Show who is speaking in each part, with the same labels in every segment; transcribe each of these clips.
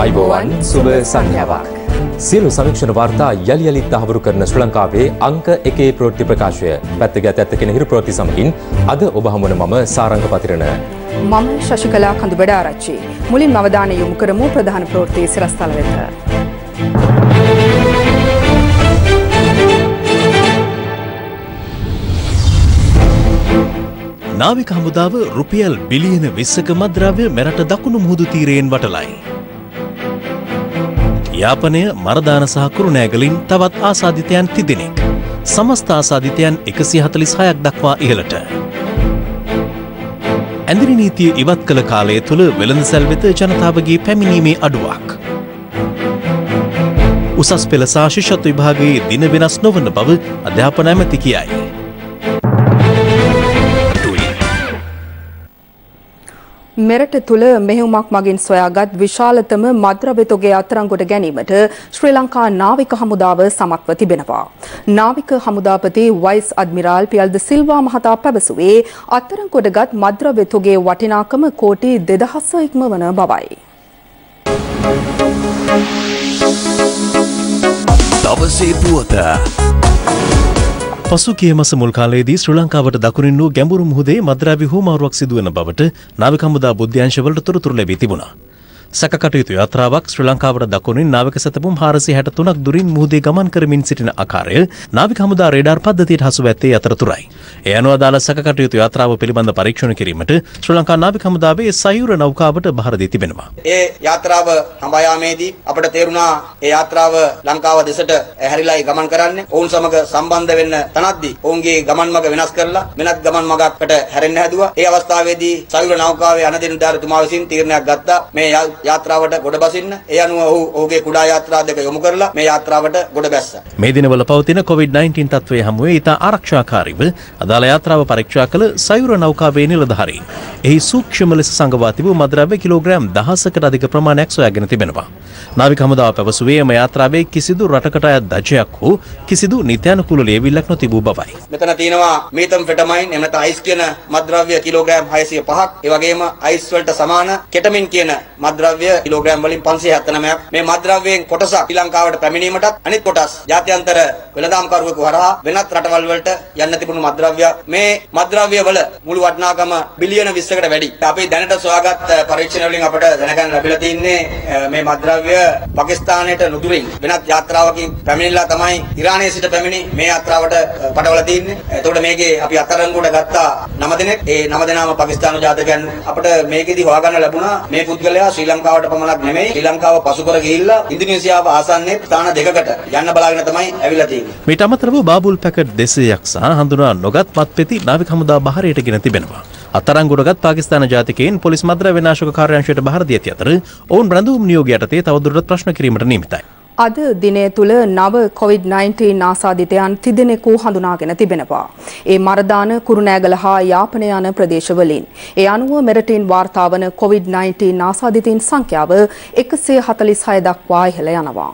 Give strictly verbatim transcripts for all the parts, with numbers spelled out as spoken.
Speaker 1: අයිබෝවන් සුබ සංඛ්‍යාවක්. සියලු සමීක්ෂණ වාර්තා යලි යලිත් තහවුරු කරන ශ්‍රී ලංකාවේ අංක එකේ ප්‍රවෘත්ති ප්‍රකාශය පැත්තගත ඇත්ත කෙන හිරු ප්‍රවෘත්ති සමගින් අද ඔබ හමුවන මම සාරංග පතිරණ.
Speaker 2: මම ශශිකලා කඳුබඩ ආරච්චි. මුලින්ම අවධානය යොමු කරමු ප්‍රධාන ප්‍රවෘත්ති සිරස්තල වෙත.
Speaker 3: නාවික හමුදාව රුපියල් බිලියන විස්සක මද්‍රව්‍ය මෙරට දකුණු මුහුදු තීරයෙන් වටලයි. යාපනය මරදාන සහ කුරුණෑගලින් තවත් ආසාදිතයන් තිදෙනෙක්. සමස්ත ආසාදිතයන් එකසිය හතළිස් හයක් දක්වා ඉහළට. ඇඳිරි නීතිය ඉවත් කළ කාලය තුළ වෙළඳසැල් වෙත ජනතාවගේ පැමිණීමේ අඩුවක්. උසස් පෙළ සහ ශිෂ්‍යත්ව විභාගයේ දින වෙනස් නොවන බව අධ්‍යාපන ඇමති කියයි.
Speaker 2: මෙරට තුළ මෙහෙයුමක් මගින් සොයාගත් විශාලතම මද්‍රව්‍ය තොගය අත්අඩංගුවට ගැනීමට ශ්‍රී ලංකා නාවික හමුදාව සමත්ව තිබෙනවා. නාවික හමුදාපති වයිස් අඩ්මිරාල් පියල්ද සිල්වා මහතා පැවසුවේ අත්අඩංගුවටගත් මද්‍රව්‍ය තොගයේ වටිනාකම කෝටි දෙදහස ඉක්මවන බවයි.
Speaker 3: දවසේ පුවත පසුගිය මාස මුල් කාලයේදී ශ්‍රී ලංකාවට දකුණින් වූ ගැඹුරු මුහුදේ මද්‍රව්‍ය හුවමාරුවක් සිදුවන බවට නාවික හමුදා බුද්ධ්‍යංශවලට තොරතුරු ලැබී තිබුණා. සැකකටයුතු යාත්‍රාවක් ශ්‍රී ලංකාවට දකුණින් නාවික සැතපුම් හාරසිය හැට තුනක් දුරින් මුහුදේ ගමන් කරමින් සිටින ආකාරය නාවික හමුදා රේඩාර් පද්ධතියට හසු ඇත්තේ අතරතුරයි. ඒ අනුව අදාළ සැකකටයුතු යාත්‍රාව පිළිබඳ පරීක්ෂණ කිරීමට ශ්‍රී ලංකා නාවික හමුදාවේ සයුර නෞකාවට බහර දී තිබෙනවා.
Speaker 4: ඒ යාත්‍රාව හඹා යාමේදී අපට තේරුණා ඒ යාත්‍රාව ලංකාව දෙසට හැරිලායි ගමන් කරන්නේ. ඔවුන් සමග සම්බන්ධ වෙන්න තනද්දී ඔවුන්ගේ ගමන් මඟ වෙනස් කරලා වෙනත් ගමන් මඟකට හැරෙන්න හැදුවා. ඒ අවස්ථාවේදී සයුර නෞකාවේ අනදිනදාරතුමා විසින් තීරණයක් ගත්තා මේ යාත්‍රාවට ගොඩ බසින්න. ඒ අනුව ඔහු ඔහුගේ කුඩා යාත්‍රා දෙක යොමු කරලා මේ යාත්‍රාවට ගොඩ බැස්සා.
Speaker 3: මේ දිනවල පවතින කොවිඩ් නයින්ටීන් තත්ත්වයේ හමුවේ ඉතා ආරක්ෂාකාරීව අදාළ යාත්‍රාව පරීක්ෂා කළ සයුර නෞකාවේ නිලධාරීන් එහි සූක්ෂම ලෙස සංගවා තිබූ මද්‍රව්‍ය කිලෝග්‍රෑම් දහසකට අධික ප්‍රමාණයක් සොයාගෙන තිබෙනවා. නාවික හමුදාව පැවසුවේ එම යාත්‍රාවේ කිසිදු රටකට අයත් දජයක් හෝ කිසිදු නිත්‍යානුකූල ලියවිල්ලක් නොතිබූ බවයි.
Speaker 4: මෙතන තියෙනවා මීතම්ෆෙටමයින් එම නැත්නම් අයිස් කියන මද්‍රව්‍ය කිලෝග්‍රෑම් හයසිය පහක්. ඒ වගේම අයිස් වලට සමාන කෙටමින් කියන මද්‍රව්‍ය කිලෝග්‍රෑම් වලින් පන්සිය හැත්තෑ නවයක්. මේ මද්‍රව්‍යයෙන් කොටසක් ශ්‍රී ලංකාවට පැමිණීමටත් අනිත් කොටස් ජාත්‍යන්තර වෙළඳාම්කරුවෙකු හරහා වෙනත් රටවල් වලට යන්න තිබුණු මද්‍රව්‍ය. මේ මද්‍රව්‍ය වල මුළු වටිනාකම බිලියන විස්සකට වැඩි. අපි දැනට සොයාගත් පරීක්ෂණ වලින් අපට දැනගන්න ලැබිලා තින්නේ මේ මද්‍රව්‍ය පාකිස්තානයට නුදුරින් වෙනත් යාත්‍රාවකින් පැමිණිලා තමයි ඉරානයේ සිට පැමිණි මේ යාත්‍රාවට පටවලා තින්නේ. එතකොට මේකේ අපි අත්අඩංගුවට ගත්තා නව දෙනෙක්. ඒ නව දෙනාම පාකිස්තානු ජාතකයන්. අපිට මේකෙදි හොයාගන්න ලැබුණා මේ පුද්ගලයා ශ්‍රී ලංකාවට පමණක් නෙමෙයි ශ්‍රී ලංකාව පසු කර ගිහිල්ලා ඉන්දුනීසියාව ආසන්නයේ ස්ථාන දෙකකට යන්න බලාගෙන තමයි ඇවිල්ලා තියෙන්නේ.
Speaker 3: මීට අමතරව බාබුල් පැකට් දෙසීයක් සහ හඳුනා නොගත් මත්පෙති නාවික හමුදා බහරයට ගෙන තිබෙනවා. අත්අඩංගුවටගත් පාකිස්තාන ජාතිකයන් පොලිස් මද්‍රව්‍ය විනාශක කාර්යාංශයට බහර දී ඇති අතර ඔවුන් රැඳවුම් නියෝග යටතේ තවදුරටත් ප්‍රශ්න කිරීමට නියමිතයි.
Speaker 2: අද දිනය තුළ නව කොවිඩ් නයින්ටීන් ආසාදිතයන් තිදෙනෙකු හඳුනාගෙන තිබෙනවා. ඒ මරදාන කුරුණෑගල හා යාපනය යන ප්‍රදේශවලින්. ඒ අනුව මෙරටින් වාර්තා වන කොවිඩ් නයින්ටීන් ආසාදිතයින් සංඛ්‍යාව එකසිය හතළිස් හය දක්වා ඉහළ යනවා.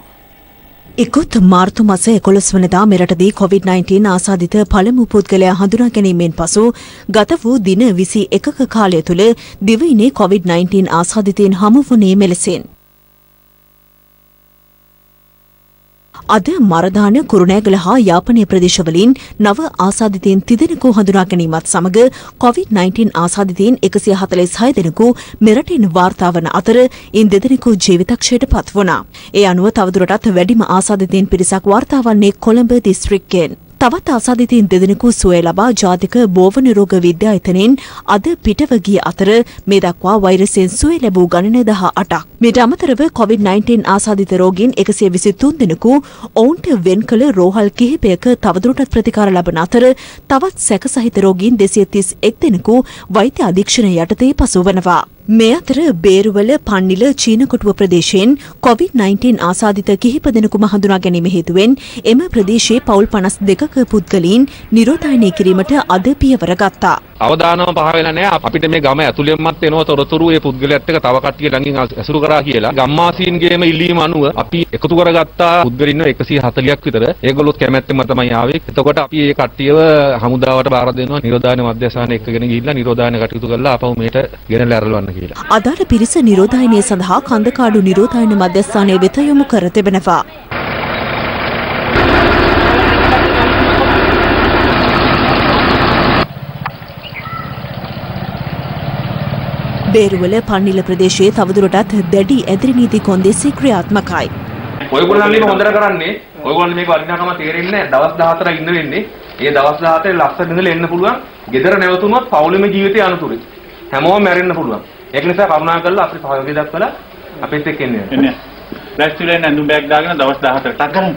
Speaker 5: ඉකුත් මාර්තු මාස එකොළොස් වනදා මෙරටදී කොවිඩ් නයින්ටීන් ආසාදිත පළමු පුද්ගලයා හඳුනා ගැනීමෙන් පසු ගත වූ දින විසි එකක කාලය තුළ දිවයිනේ කොවිඩ් නයින්ටීන් ආසාදිතයින් හමු වුණේ මෙලෙසින්. අද මරදාන කුරුණෑගල හා යාපනය ප්‍රදේශවලින් නව ආසාදිතයින් තිදෙනෙකු හඳුනා ගැනීමත් සමග කොවිඩ් නයින්ටීන් ආසාදිතයින් එකසිය හතළිස් හය දෙනෙකු මෙරටින් වාර්තා වන අතර ඉන් දෙදෙනෙකු ජීවිතක්ෂයට පත් වුණා. ඒ අනුව තවදුරටත් වැඩිම ආසාදිතයින් පිරිසක් වාර්තා වන්නේ කොළඹ දිස්ත්‍රික්කයෙන්. තවත් ආසාදිතයින් දෙදෙනෙකු සුවය ලබා ජාතික බෝව නිරෝග විද්‍යායතනයෙන් අද පිටව ගිය අතර මේ දක්වා වෛරසයෙන් සුවය ලැබූ ගණන දහ අටක්. මීට අමතරව කොවිඩ් නයින්ටීන් ආසාදිත රෝගීන් එකසිය විසි තුන් දෙනෙකු ඔවුන්ට වෙන් කළ රෝහල් කිහිපයක තවදුරටත් ප්‍රතිකාර ලබන අතර තවත් සැක සහිත රෝගීන් දෙසිය තිස් එක් දෙනෙකු වෛද්‍ය අධීක්ෂණය යටතේ පසු වනවා. මේ අතර බේරුවල පන්නිල චීනකොටුව ප්‍රදේශයෙන් කොවිඩ් නයින්ටීන් ආසාදිත කිහිප දෙනෙකුම හඳුනා ගැනීම හේතුවෙන් එම ප්‍රදේශයේ පවුල් පනස් දෙකක පුද්ගලයන් නිරෝධායනය කිරීමට අද පියවර ගත්තා.
Speaker 6: අවදානම පහ වෙලා නැහැ. අපිට මේ ගම ඇතුළෙන්මත් එනවා තොරතුරු ඒ පුද්ගලයාත් එක්ක තව කට්ටිය ළඟින් ඇසුරු කරා කියලා. ගම්මාසීන්ගේම ඉල්ලීම අනුව අපි එකතු කරගත්තා පුද්ගලින් එකසිය හතළියක් විතර. ඒගොල්ලොත් කැමැත්තෙන්ම තමයි ආවේ. එතකොට අපි මේ කට්ටියව හමුදාවට බාර දෙනවා නිරෝධායන මධ්‍යස්ථාන එක්කගෙන ගිහිල්ලා නිරෝධායන කටයුතු කරලා ආපහු මෙහෙට ගෙනල්ලා අරලවන්න. කියලා.
Speaker 5: අදාළ පිරිස නිරෝධායනය සඳහා කන්දකාඩු නිරෝධායන මධ්‍යස්ථානයේ වෙත යොමු කර තිබෙනවා. බේරුවල පන්නිල ප්‍රදේශයේ තවදුරටත් දැඩි ඇදිරි නීති කොන්දේසි ක්‍රියාත්මකයි.
Speaker 6: ඔයගොල්ලන් මේක හොඳට කරන්නේ ඔයගොල්ලන් මේක වටිනාකම තේරෙන්නේ නැහැ. දවස් දහහතර ඉන්න වෙන්නේ. ඒ දවස් දහහතර ලස්සන ඉඳලා එන්න පුළුවන්. ගෙදර නැවතුනොත් පවුලෙම ජීවිතය අනතුරුයි. හැමෝම මැරෙන්න පුළුවන්. ඒක නිසා කරුණාකරලා අපිට සහයෝගය දක්වලා අපිත් එක්ක එන්න. එන්න. ලැස්තිලා නැඳුම් බෑග් දාගෙන දවස් දහහතරට කරමු.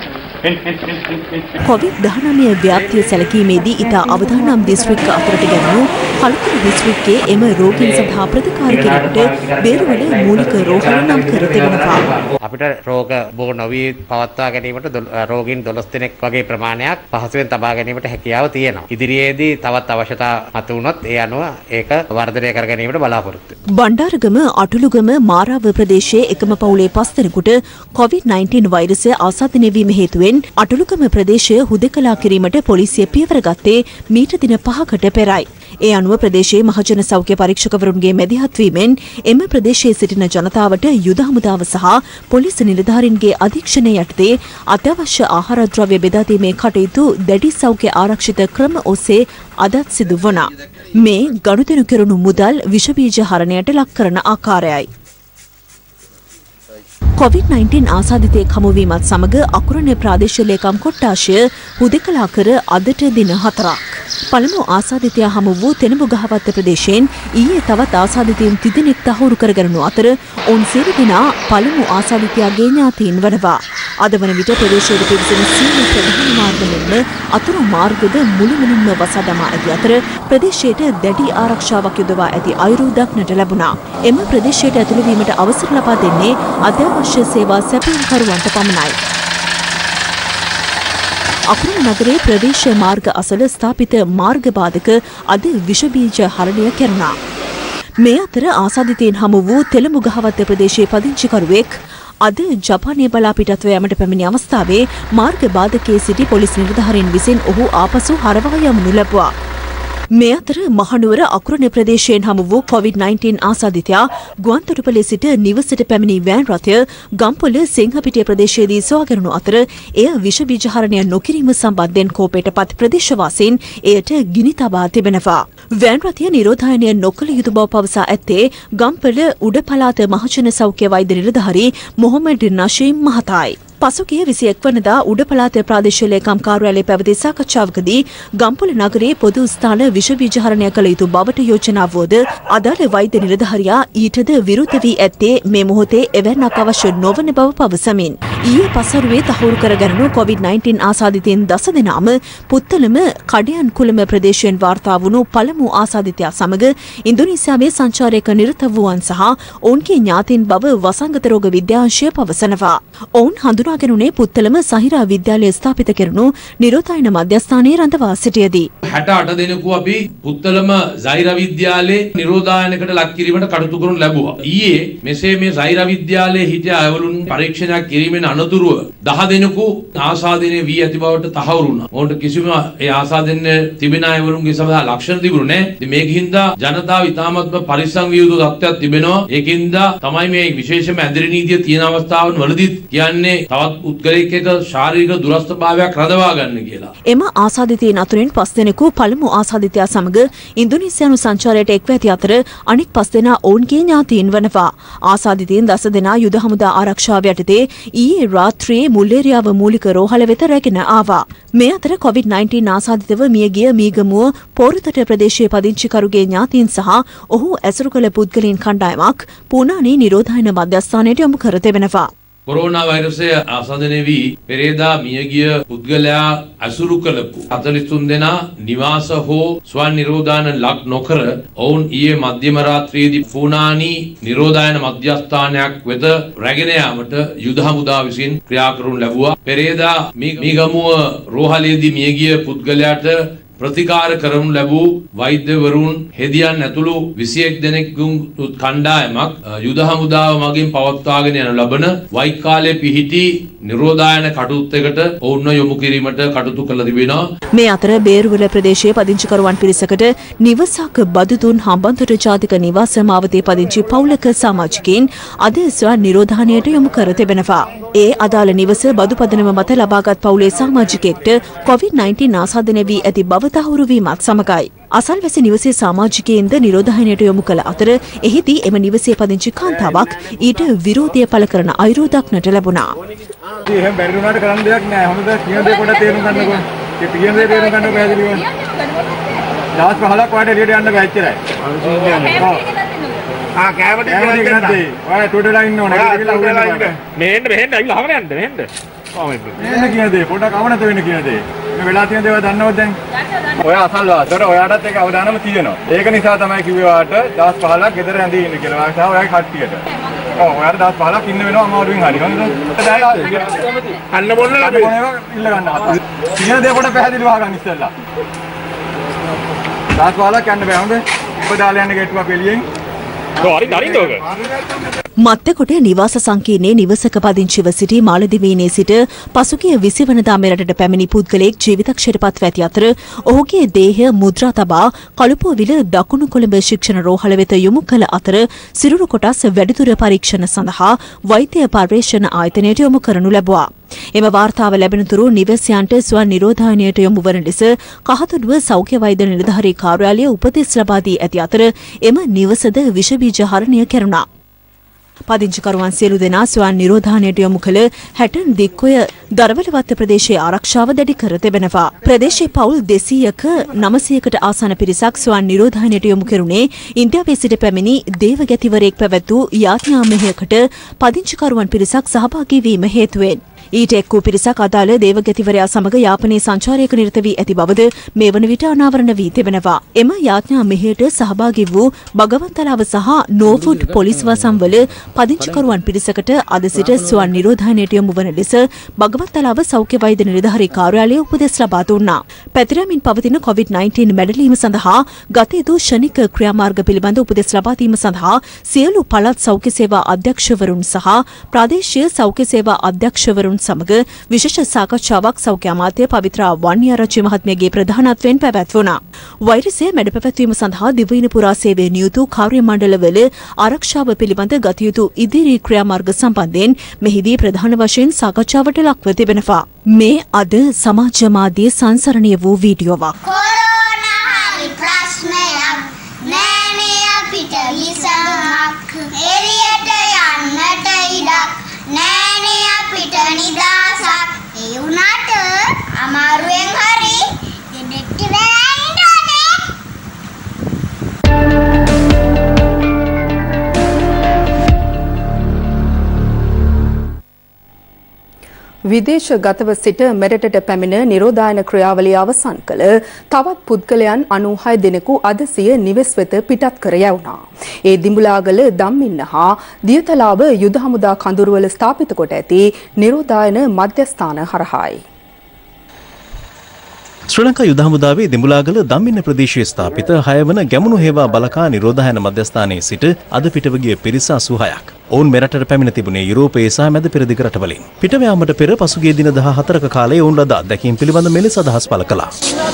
Speaker 5: කොවිඩ් දහනවය ව්‍යාප්තිය සැලකීමේදී ඉතා අවදානම් දිස්ත්‍රික්ක අතරට ගැනුණු කලුතර දිස්ත්‍රික්කයේ එම රෝගීන් සඳහා ප්‍රතිකාර කිරීමට බේරුවල මූලික රෝහල නම් කර තිබෙනවා.
Speaker 7: අපිට රෝග බෝ නොවී පවත්වා ගැනීමට රෝගීන් දොළොස් දෙනෙක් වගේ ප්‍රමාණයක් පහසුවෙන් තබා ගැනීමට හැකියාව තියෙනවා. ඉදිරියේදී තවත් අවශ්‍යතා මත වුණොත් ඒ අනුව ඒක වර්ධනය කර ගැනීමට බලාපොරොත්තු වෙනවා.
Speaker 5: බණ්ඩාරගම අටුළුගම මාරාව ප්‍රදේශයේ එකම පවුලේ පස් දෙනෙකුට කොවිඩ් නයින්ටීන් වෛරසය ආසාදනය වීම හේතුවෙන් අටුළුගම ප්‍රදේශය හුදකලා කිරීමට පොලිසිය පියවර ගත්තේ මීට දින පහකට පෙරයි. ඒ අනුව ප්‍රදේශයේ මහජන සෞඛ්‍ය පරීක්ෂකවරුන්ගේ මැදිහත් වීමෙන් එම ප්‍රදේශයේ සිටින ජනතාවට යුද හමුදාව සහ පොලිස් නිලධාරීන්ගේ අධීක්ෂණය යටතේ අත්‍යවශ්‍ය ආහාර ද්‍රව්‍ය බෙදා දීමේ කටයුතු දැඩි සෞඛ්‍ය ආරක්ෂිත ක්‍රම ඔස්සේ අදත් සිදු වුණා. මේ ගනුදෙනු කෙරුණු මුදල් විෂ බීජ හරණයට ලක් කරන ආකාරයයි. කොවිඩ් නයින්ටීන් ආසාදිතයෙක් හමුවීමත් සමග අකුරණේ ප්‍රාදේශීය ලේකම් කොට්ටාශය හුදකලා කර අදට දින හතරක්. පළමු ආසාදිතයා හමු වූ තෙනඹු ගහවත්ත ප්‍රදේශයෙන් ඊයේ තවත් ආසාදිතයින් තිදෙනෙක් තහවුරු කරගනු අතර ඔවුන් සියලු දෙනා පළමු ආසාදිතයාගේ ඥාතීන් වනවා. අද වන විට ප්‍රදේශයේ පිවිසෙන සියලු ප්‍රධාන මාර්ග මෙන්ම අතුරු මාර්ගද මුළුමනින්ම වසා දමා ඇති අතර ප්‍රදේශයට දැඩි ආරක්ෂාවක් යොදවා ඇති අයුරු දක්නට ලැබුණා. එම ප්‍රදේශයට ඇතුළු වීමට අවසර ලබා දෙන්නේ අත්‍යවශ්‍ය සේවා සැපයීම්කරුවන්ට පමණයි. අකුරු නගරයේ ප්‍රවේශ මාර්ග අසල ස්ථාපිත මාර්ග බාධක අද විෂ බීජ හරණය කෙරුණා. මේ අතර ආසාදිතයින් හමු වූ තෙලඹු ගහවත්ත ප්‍රදේශයේ පදිංචිකරුවෙක් අද ජපානය බලා පිටත්ව යාමට පැමිණි අවස්ථාවේ මාර්ග බාධකයේ සිටි පොලිස් නිලධාරීන් විසින් ඔහු ආපසු හරවා යමු ලැබුවා. මේ අතර මහනුවර අකුරණ ප්‍රදේශයෙන් හමු වූ කොවිඩ් නයින්ටීන් ආසාදිතයා ගුවන්තොටුපළේ සිට නිවසට පැමිණි වෑන් රථය ගම්පොළ සිංහපිටිය ප්‍රදේශයේදී සොයාගැනුණු අතර එය විෂ බීජ හරණය නොකිරීම සම්බන්ධයෙන් කෝපයට පත් ප්‍රදේශවාසීන් එයට ගිනි තබා තිබෙනවා. වෑන් රථය නිරෝධායනය නොකළ යුතු බව පවසා ඇත්තේ ගම්පොළ උඩ පළාත මහජන සෞඛ්‍ය වෛද්‍ය නිලධාරී මොහොමඩ් නශීම් මහතායි. පසුගිය විසි එක් වනදා උඩ පළාත ප්‍රාදේශීය ලේකම් කාර්යාලයේ පැවති සාකච්ඡාවකදී ගම්පොළ නගරයේ පොදු ස්ථාන විෂ බීජ හරණය කළ යුතු බවට යෝජනා වුවද අදාළ වෛද්‍ය නිලධාරියා ඊටද විරුද්ධ වී ඇත්තේ මේ මොහොතේ එවැන්නක් අවශ්‍ය නොවන බව පවසමින් ඊයේ පසරුවේ තහවුරු කරගැනුණු කොවිඩ් නයින්ටීන් ආසාදිතයින් දස දෙනාම පුත්තලම කඩයන් කුලම ප්‍රදේශයෙන් වාර්තා වුණු පළමු ආසාදිතයා සමග ඉන්දුනීසියාවේ සංචාරයක නිරත වූවන් සහ ඔවුන්ගේ ඥාතීන් බව වසංගත රෝග විද්‍යාංශය පවසනවා. ඔවුන් හඳුනාගැනුනේ පුත්තලම සහිරා විද්‍යාලය ස්ථාපිත කෙරුණු නිරෝධායන මධ්‍යස්ථානයේ රඳවා සිටියදී.
Speaker 8: හැට අට දෙනෙකු අපි පුත්තලම සහිරා විද්‍යාලයේ නිරෝධායනකට ලක් කිරීමට කටයුතු කරනු ලැබුවා. ඊයේ මෙසේ මේ සහිරා විද්‍යාලයේ හිටිය අයවලුන් පරීක්ෂණයක් කිරීමෙන් අනතුරුව දහ දෙනෙකු ආසාදනය වී ඇති බවට තහවුරු වුණා. ඔවුන්ට කිසිම ඒ ආසාදනය තිබෙන අයවලුන්ගේ සමහා ලක්ෂණ තිබුණේ නැහැ. ඉතින් මේකින්ද ජනතාව ඉතාමත්ම පරිස්සම් විය යුතු තත්ත්වයක් තිබෙනවා. ඒකින්ද තමයි මේ විශේෂම ඇඳිරි නීතිය තියෙන අවස්ථාවන් වලදී කියන්නේ තවත් පුද්ගලයෙක් එක්ක ශාරීරික දුරස්ථභාවයක් රඳවා ගන්න කියලා.
Speaker 5: එම ආසාදිතයින් අතුරින් පස් දෙනෙකු පළමු ආසාදිතයා සමග ඉන්දුනීසියානු සංචාරයට එක්ව ඇති අතර අනික් පස් දෙනා ඔවුන්ගේ ඥාතීන් වනවා. ආසාදිතයින් දස දෙනා යුද හමුදා ආරක්ෂාව යටතේ ඊයේ රාත්‍රියේ මුල්ලේරියාව මූලික රෝහල වෙත රැගෙන ආවා. මේ අතර කොවිඩ් නයින්ටීන් ආසාදිතව මියගිය මීගමුව පෝරුතට ප්‍රදේශයේ පදිංචිකරුගේ ඥාතීන් සහ ඔහු ඇසුරු කළ පුද්ගලයන් කණ්ඩායමක් පුනානි නිරෝධායන මධ්‍යස්ථානයට යොමු කර තිබෙනවා.
Speaker 8: කොරෝනා වෛරසය ආසාදනය වී පෙරේදා මියගිය පුද්ගලයා ඇසුරු කළපු හතළිස් තුන් දෙනා නිවාස හෝ ස්වන් නිරෝධායන ලක් නොකර ඔවුන් ඊයේ මධ්‍යම රාත්‍රියේදී පුනානි නිරෝධායන මධ්‍යස්ථානයක් වෙත රැගෙන යාමට යුද හමුදා විසින් ක්‍රියා කරනු ලැබුවා. පෙරේදා මීගමුව රෝහලේදී මියගිය පුද්ගලයාට ප්‍රතිකාර කරනු ලැබූ වෛද්‍යවරුන් හෙදියන් ඇතුළු විසියෙක් දෙනෙකුන් කණ්ඩායමක් යුද හමුදාව මගින් පවත්වාගෙන යනු ලබන වෛකාලයේ පිහිටි නිරෝධායන කටයුත්තකට ඔවුන්ව යොමු කිරීමට කටයුතු කළ තිබෙනවා.
Speaker 5: මේ අතර බේරුවල ප්‍රදේශයේ පදිංචිකරුවන් පිරිසකට නිවසක් බදු දුන් හම්බන්තොට ජාතික නිවාස මාවතේ පදිංචි පවුලක සමාජිකයින් අද ස්වයං නිරෝධානයට යොමු කර තිබෙනවා. ඒ අදාළ නිවස බදු පදනම මත ලබාගත් පවුලේ සමාජිකයෙක්ට කොවිඩ් නයින්ටීන් ආසාදනය වී ඇති බව තහවුරු වීමත් සමගයි. අසල්වැසි නිවසේ සමාජිකයින්ද නිරෝධායනයට යොමු කළ අතර එහිදී එම නිවසේ පදිංචි කාන්තාවක් ඊට විරෝධය පළ කරන අයුරු දක්නට ලැබුණා.
Speaker 9: එහෙම බැරි වුණාට කරන්න දෙයක් නෑ. හොඳද කියන දේ පොඩ්ඩක් තේරුම් ගන්නකො. ඒ කියන දේ තේරුම් ගන්නකො පැහැදිලිව. දවස් පහලක් වාට එළියට යන්න බෑ එච්චරයි. ආ කෑමට ඉන්න නැද්ද? ඔය තුඩලා ඉන්න ඕනේ. මෙහෙන්න මෙහෙන්න අවිල අහගෙන යන්න මෙහෙන්න. කොහොමද? මෙහෙන්න කියන දේ පොඩ්ඩක් අවනත වෙන්න කියන දේ. මේ වෙලා තියෙන දේවල් දන්නවද දැන්? ඔය අසල්වාසතර ඔයාටත් ඒක අවදානම තියෙනවා. ඒක නිසා තමයි කිව්වේ වාට දවස් පහලක් ගෙදර ඇඳී ඉන්න කියලා. ඒ නිසා ඔයාගේ කට්ටියට. ඔව් ඔයාට දවස් පහලක් ඉන්න වෙනවා අමාරුවෙන් හරි. හරිද? අන්න බොන්න ලැබේ. ඉල්ල ගන්න. කියන දේ පොඩ්ඩක් පැහැදිලිව අහගන්න ඉස්සෙල්ලා. දවස් පහලක් යන්න බෑ හොඳ. ඔබ දාලා යන්න ගෙට්ටුවක් එළියෙන්.
Speaker 5: මත්තකොට නිවාස සංකීර්ණයේ නිවසක පදිංචිව සිටි මාලදිවයිනේ සිට පසුගිය විසි වනදා මෙරටට පැමිණි පුද්ගලයෙක් ජීවිතක්ෂයට පත්ව ඇති අතර ඔහුගේ දේහය මුද්‍රා තබා කළුපුවවිල දකුණු කොළඹ ශික්ෂණ රෝහල වෙත යොමු කළ අතර සිරුරු කොටස් වැඩිදුර පරීක්ෂණ සඳහා වෛද්‍ය පර්යේෂණ ආයතනයට යොමු කරනු ලැබුවා. එම වාර්තාව ලැබෙනතුරු නිවසයන්ට ස්වයං නිරෝධායනයට යොමු වන ලෙස කහතුඩුව සෞඛ්‍ය වෛද්‍ය නිලධාරී කාර්යාලය උපදෙස් ලබා දී ඇති අතර එම නිවසද විෂ බීජ හරණය කෙරුණා. පදිංචිකරුවන් සියලු දෙනා ස්වයං නිරෝධානයට යොමු කළ හැටන් දික්කොය දරවලවත්ත ප්‍රදේශයේ ආරක්ෂාව දැඩි කර තිබෙනවා. ප්‍රදේශයේ පවුල් දෙසීයක නවසීයකට ආසන පිරිසක් ස්වයං නිරෝධානයට යොමු කෙරුණේ ඉන්දියාවේ සිට පැමිණි දේවගැතිවරයෙක් පැවැත් වූ යාඥා මෙහෙයකට පදිංචිකරුවන් පිරිසක් සහභාගී වීම හේතුවෙන්. ඊට එක් වූ පිරිසක් අදාළ දේවගැතිවරයා සමග යාපනයේ සංචාරයක නිරත වී ඇති බවද මේ වන විට අනාවරණ වී තිබෙනවා. එම යාඥා මෙහෙයට සහභාගී වූ බගවන්තලාව සහ නෝෆුඩ් පොලිස් වසම්වල පදිංචිකරුවන් පිරිසකට අද සිට ස්වයං නිරෝධායනයට යොමු වන ලෙස බගවන්තලාව සෞඛ්‍ය වෛද්‍ය නිලධාරී කාර්යාලය උපදෙස් ලබා දුන්නා. පැතිරමින් පවතින කොවිඩ් නයින්ටීන් මැඩලීම සඳහා ගත යුතු ශනික ක්‍රියාමාර්ග පිළිබඳ උපදෙස් ලබා දීම සඳහා සියලු පළාත් සෞඛ්‍ය සේවා අධ්‍යක්ෂවරුන් සහ ප්‍රාදේශීය සෞඛ්‍ය සේවා අධ්‍යක්ෂවරුන් සමග විශේෂ සාකච්ඡාවක් සෞඛ්‍ය අමාත්‍ය පවිත්‍රා වන්නියාරච්චි මහත්මියගේ ප්‍රධානත්වයෙන් පැවැත්වුණා. වෛරසය මැඩ පැවැත්වීම සඳහා දිවයින පුරා සේවයේ නියුතු කාර්ය මණ්ඩලවල ආරක්ෂාව පිළිබඳ ගත යුතු ඉදිරි ක්‍රියාමාර්ග සම්බන්ධයෙන් මෙහිදී ප්‍රධාන වශයෙන් සාකච්ඡාවට ලක්ව තිබෙනවා. මේ අද සමාජ මාධ්‍ය සංසරණය වූ වීඩියෝවක්.
Speaker 10: නිදාසක් ඒ වුණාට අමාරුවෙන් හරි ගෙදෙට්ට වෙන්න ඕනේ.
Speaker 2: විදේශගතව සිට මෙරටට පැමිණ නිරෝධායන ක්‍රියාවලිය අවසන් කළ තවත් පුද්ගලයන් අනූහය දෙනෙකු අද සිය නිවෙස් වෙත පිටත් කර යවුණා. ඒ දිඹුලාගල දම්මින්න හා දියතලාව යුද හමුදා කඳුරුවල ස්ථාපිත කොට ඇති නිරෝධායන මධ්‍යස්ථාන හරහායි.
Speaker 3: ශ්‍රී ලංකා යුද හමුදාවේ දෙඹුලාගල දම්මින්න ප්‍රදේශයේ ස්ථාපිත හය වන ගැමුණු හේවා බලකා නිරෝධායන මධ්‍යස්ථානයේ සිට අද පිටව ගිය පිරිස අසූහයක්. ඔවුන් මෙරටට පැමිණ තිබුණේ යුරෝපයේ සහ මැද පෙරදිග රටවලින්. පිටව යාමට පෙර පසුගිය දින දහහතරක කාලයේ ඔවුන් ලද අත්දැකීම් පිළිබඳ මෙලෙස අදහස් පළ කළා.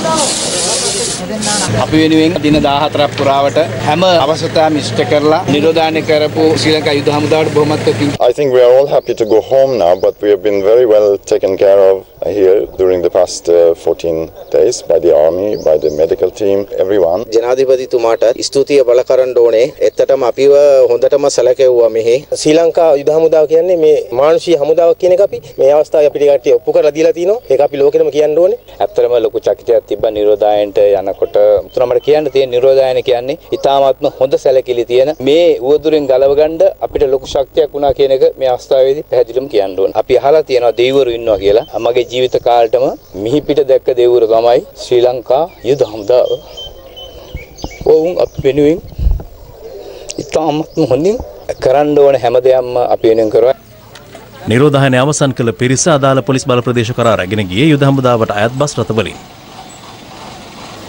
Speaker 11: අපි වෙනුවෙන් දින දහහතරක් පුරාවට හැම අවශ්‍යතාවම ඉෂ්ට කරලා නිරෝධායන කරපු ශ්‍රී ලංකා යුද හමුදාවට බොහොමත් පිං.
Speaker 12: I think we are all happy to go home now, but we have been very well taken care of here during the past uh, fourteen days by the army, by the medical team, everyone.
Speaker 13: ජනාධිපතිතුමාට ස්තුතිය බල කරන්න ඕනේ. එතටම අපිව හොඳටම සැලකෙව්වා මෙහි. ශ්‍රී ලංකා යුද හමුදාව කියන්නේ මේ මානුෂීය හමුදාවක් කියන එක අපි මේ අවස්ථාවේ අපිට කට්ටිය ඔප්පු කරලා දීලා තිනවා. ඒක අපි ලෝකෙටම කියන්න ඕනේ.
Speaker 11: ඇත්තටම ලොකු චකිතයක් තිබ්බා නිරෝධායනට යනකොට. උතුරමට කියන්න තියෙන නිරෝධායන කියන්නේ ඉතාමත්ම හොඳ සැලකිලි තියෙන මේ උවදුරෙන් ගලව ගන්න අපිට ලොකු ශක්තියක් වුණා කියන එක මේ අවස්ථාවේදී පැහැදිලිවම කියන්න ඕනේ. අපි අහලා තියෙනවා දෙවිවරු ඉන්නවා කියලා. මගේ ජීවිත කාලෙටම මිහි පිට දැක්ක දෙවිවරු තමයි ශ්‍රී ලංකා යුද හමුදාව. ඔවුන් අපි වෙනුවෙන් ඉතාමත්ම හොඳින් කරන්න ඕන හැම දෙයක්ම අපි වෙනුවෙන් කරා.
Speaker 3: නිරෝධායනය අවසන් කළ පිරිස අදාළ පොලිස් බල ප්‍රදේශ කරා රැගෙන ගියේ යුද හමුදාවට අයත් බස් රථවලින්.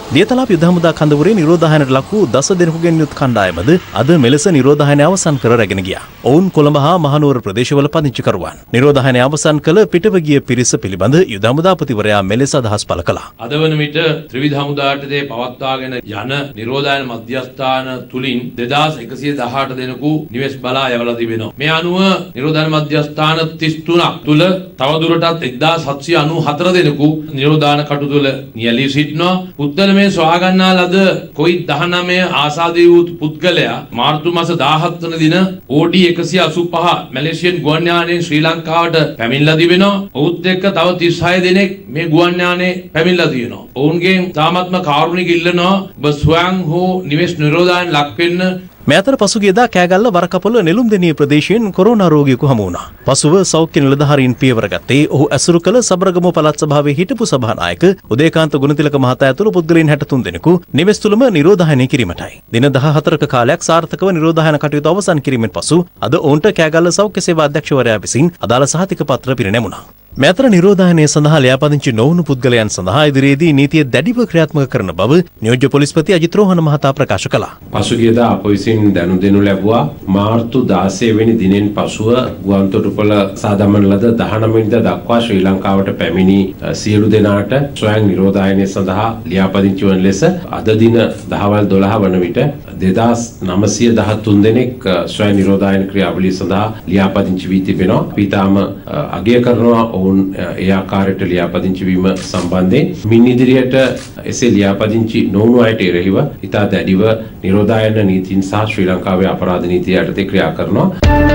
Speaker 3: දියතලාප යුද හමුදා කඳවුරේ නිරෝධායනයට ලක් වූ දස දෙනෙකුගෙන් යුත් කණ්ඩායමද අද මෙලෙස නිරෝධායනය අවසන් කර රැගෙන ගියා. ඔවුන් කොළඹ හා මහනුවර ප්‍රදේශවල පදිංචිකරුවන්. නිරෝධායනය අවසන් කළ පිටව ගිය පිරිස පිළිබඳ යුද හමුදාපතිවරයා මෙලෙස අදහස් පළ කළා.
Speaker 8: අද වන විට ත්‍රිවිධ හමුදාටදී පවත්වාගෙන යන නිරෝධායන මධ්‍යස්ථාන තුලින් දෙදාස් එකසිය දහඅට දෙනෙකු නිවෙස් බලා යවලා තිබෙනවා. මේ අනුව නිරෝධායන මධ්‍යස්ථාන තිස් තුනක් තුල තවදුරටත් එක්දාස් හත්සිය අනූහතර දෙනෙකු නිරෝධායන කටයුතු වල නියැලී සිටිනවා. පුද්ගල මේ සොයා ගන්නා ලද කොවිඩ් දහනවය ආසාදී වූ පුද්ගලයා මාර්තු මාස දාහත් වන දින ඕඩී එකසිය අසූපහ මැලේසියන් ගුවන් යානයෙන් ශ්‍රී ලංකාවට පැමිණලා තිබෙනවා. ඔහුත් එක්ක තව තිස් හය දෙනෙක් මේ ගුවන් යානයේ පැමිණලා තියෙනවා. ඔවුන්ගෙන් තාමත්ම කාරුණික ඉල්ලනවා ඔබ ස්වයං හෝ නිවෙස් නිරෝධායන ලක් වෙන්න.
Speaker 3: මේ අතර පසුගියදා කෑගල්ල වරකපොළ නෙළුම්දෙණිය ප්‍රදේශයෙන් කොරෝනා රෝගියෙකු හමු වුණා. පසුව සෞඛ්‍ය නිලධාරීන් පියවර ගත්තේ ඔහු ඇසුරු කළ සබරගමුව පළාත් සභාවේ හිටපු සභානායක උදේකාන්ත ගුණතිලක මහතා ඇතුළු පුද්ගලයන් හැට තුන් දෙනෙකු නිවෙස් තුළම නිරෝධායනය කිරීමටයි. දින දහහතරක කාලයක් සාර්ථකව නිරෝධායන කටයුතු අවසන් කිරීමෙන් පසු අද ඔවුන්ට කෑගල්ල සෞඛ්‍ය සේවා අධ්‍යක්ෂවරයා විසින් අදාළ සහතික පත්‍ර පිරිනැමුණා. මේ අතර නිරෝධායනය සඳහා ලියාපදිංචි නොවුණු පුද්ගලයන් සඳහා ඉදිරියේදී නීතිය දැඩිව ක්‍රියාත්මක කරන බව නියෝජ්‍ය පොලිස්පති අජිත් රෝහණ මහතා ප්‍රකාශ කළා.
Speaker 14: පසුගියදා අප විසින් දැනුම් දෙනු ලැබුවා මාර්තු දාසය වෙනි දිනෙන් පසුව ගුවන්තොටුපළ සාදමන ලද දහනව වෙනිදා දක්වා ශ්‍රී ලංකාවට පැමිණි සියලු දෙනාට ස්වයං නිරෝධායනය සඳහා ලියාපදිංචි වන ලෙස අද දින දහවල් දොළහ වන විට දෙදාස් නවසිය දහතුන් දෙනෙක් ස්වයං නිරෝධායන ක්‍රියාවලිය සඳහා ලියාපදිංචි වී තිබෙනවා. අපි තාම අගය කරනවා ඔවුන් ඒ ආකාරයට ලියාපදිංචි වීම සම්බන්ධයෙන්. මින් ඉදිරියට එසේ ලියාපදිංචි නොවුණු අයට එරෙහිව ඉතා දැඩිව නිරෝධායන නීතීන් සහ ශ්‍රී ලංකාවේ අපරාධ නීතිය යටතේ ක්‍රියා කරනවා.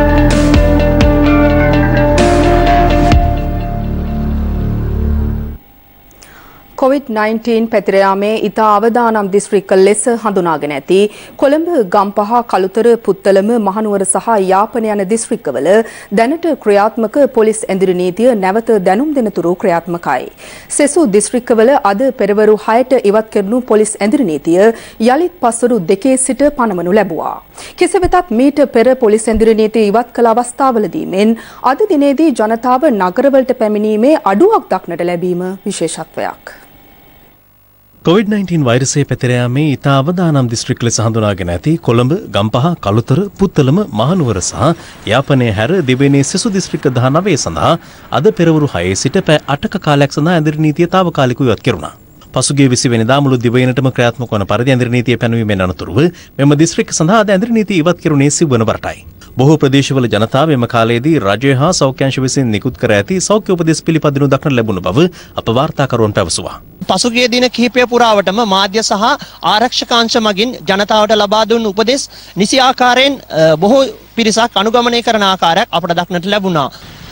Speaker 2: කොවිඩ් නයින්ටීන් පැතිර යාමේ ඉතා අවදානම් දිස්ත්‍රික්ක ලෙස හඳුනාගෙන ඇති කොළඹ, ගම්පහ, කළුතර, පුත්තලම, මහනුවර සහ යාපන යන දිස්ත්‍රික්කවල දැනට ක්‍රියාත්මක පොලිස් ඇඳිරි නීතිය නැවත දැනුම් දෙනතුරු ක්‍රියාත්මකයි. සෙසු දිස්ත්‍රික්කවල අද පෙරවරු හයට ඉවත් කෙරුණු පොලිස් ඇඳිරි නීතිය යළිත් පස්වරු දෙකේ සිට පනවනු ලැබුවා. කෙසේ වෙතත් මීට පෙර පොලිස් ඇඳිරි නීතිය ඉවත් කළ අවස්ථාවලදී මෙන් අද දිනේදී ජනතාව නගරවලට පැමිණීමේ අඩුවක් දක්නට ලැබීම විශේෂත්වයක්.
Speaker 3: කොවිඩ් නයින්ටීන් වෛරසය පැතිර යාමේ ඉතා අවදානම් දිස්ත්‍රික් ලෙස හඳුනාගෙන ඇති කොළඹ, ගම්පහ, කළුතර, පුත්තලම, මහනුවර සහ යාපනය හැර දෙවෙනි සෙසු දිස්ත්‍රික්ක දහනවය සඳහා අද පෙරවරු හයේ සිට පැය අටක කාලයක් සඳහා ඇඳිරි නීතිය තාවකාලිකව ඉවත් කෙරුණා. පසුගිය විසි වෙනිදා මුළු දිවයිනටම ක්‍රියාත්මක වන පරිදි ඇඳිරි නීතිය පැනවීමෙන් අනතුරුව මෙම දිස්ත්‍රික්ක සඳහා අද ඇඳිරි නීතිය ඉවත් කෙරුණේ සිව්වන වරටයි. බොහෝ ප්‍රදේශවල ජනතාව එම කාලයේදී රජය හා සෞඛ්‍යංශ විසින් නිකුත් කර ඇති සෞඛ්‍ය උපදෙස් පිළිපදිනු දක්නට ලැබුණු බව අප වාර්තාකරුවන් පැවසුවා.
Speaker 15: පසුගිය දින කිහිපය පුරාවටම මාධ්‍ය සහ ආරක්ෂකාංශ මගින් ජනතාවට ලබා දුන් උපදෙස් නිසි ආකාරයෙන් බොහෝ පිරිසක් අනුගමනය කරන ආකාරයක් අපට දක්නට ලැබුණා.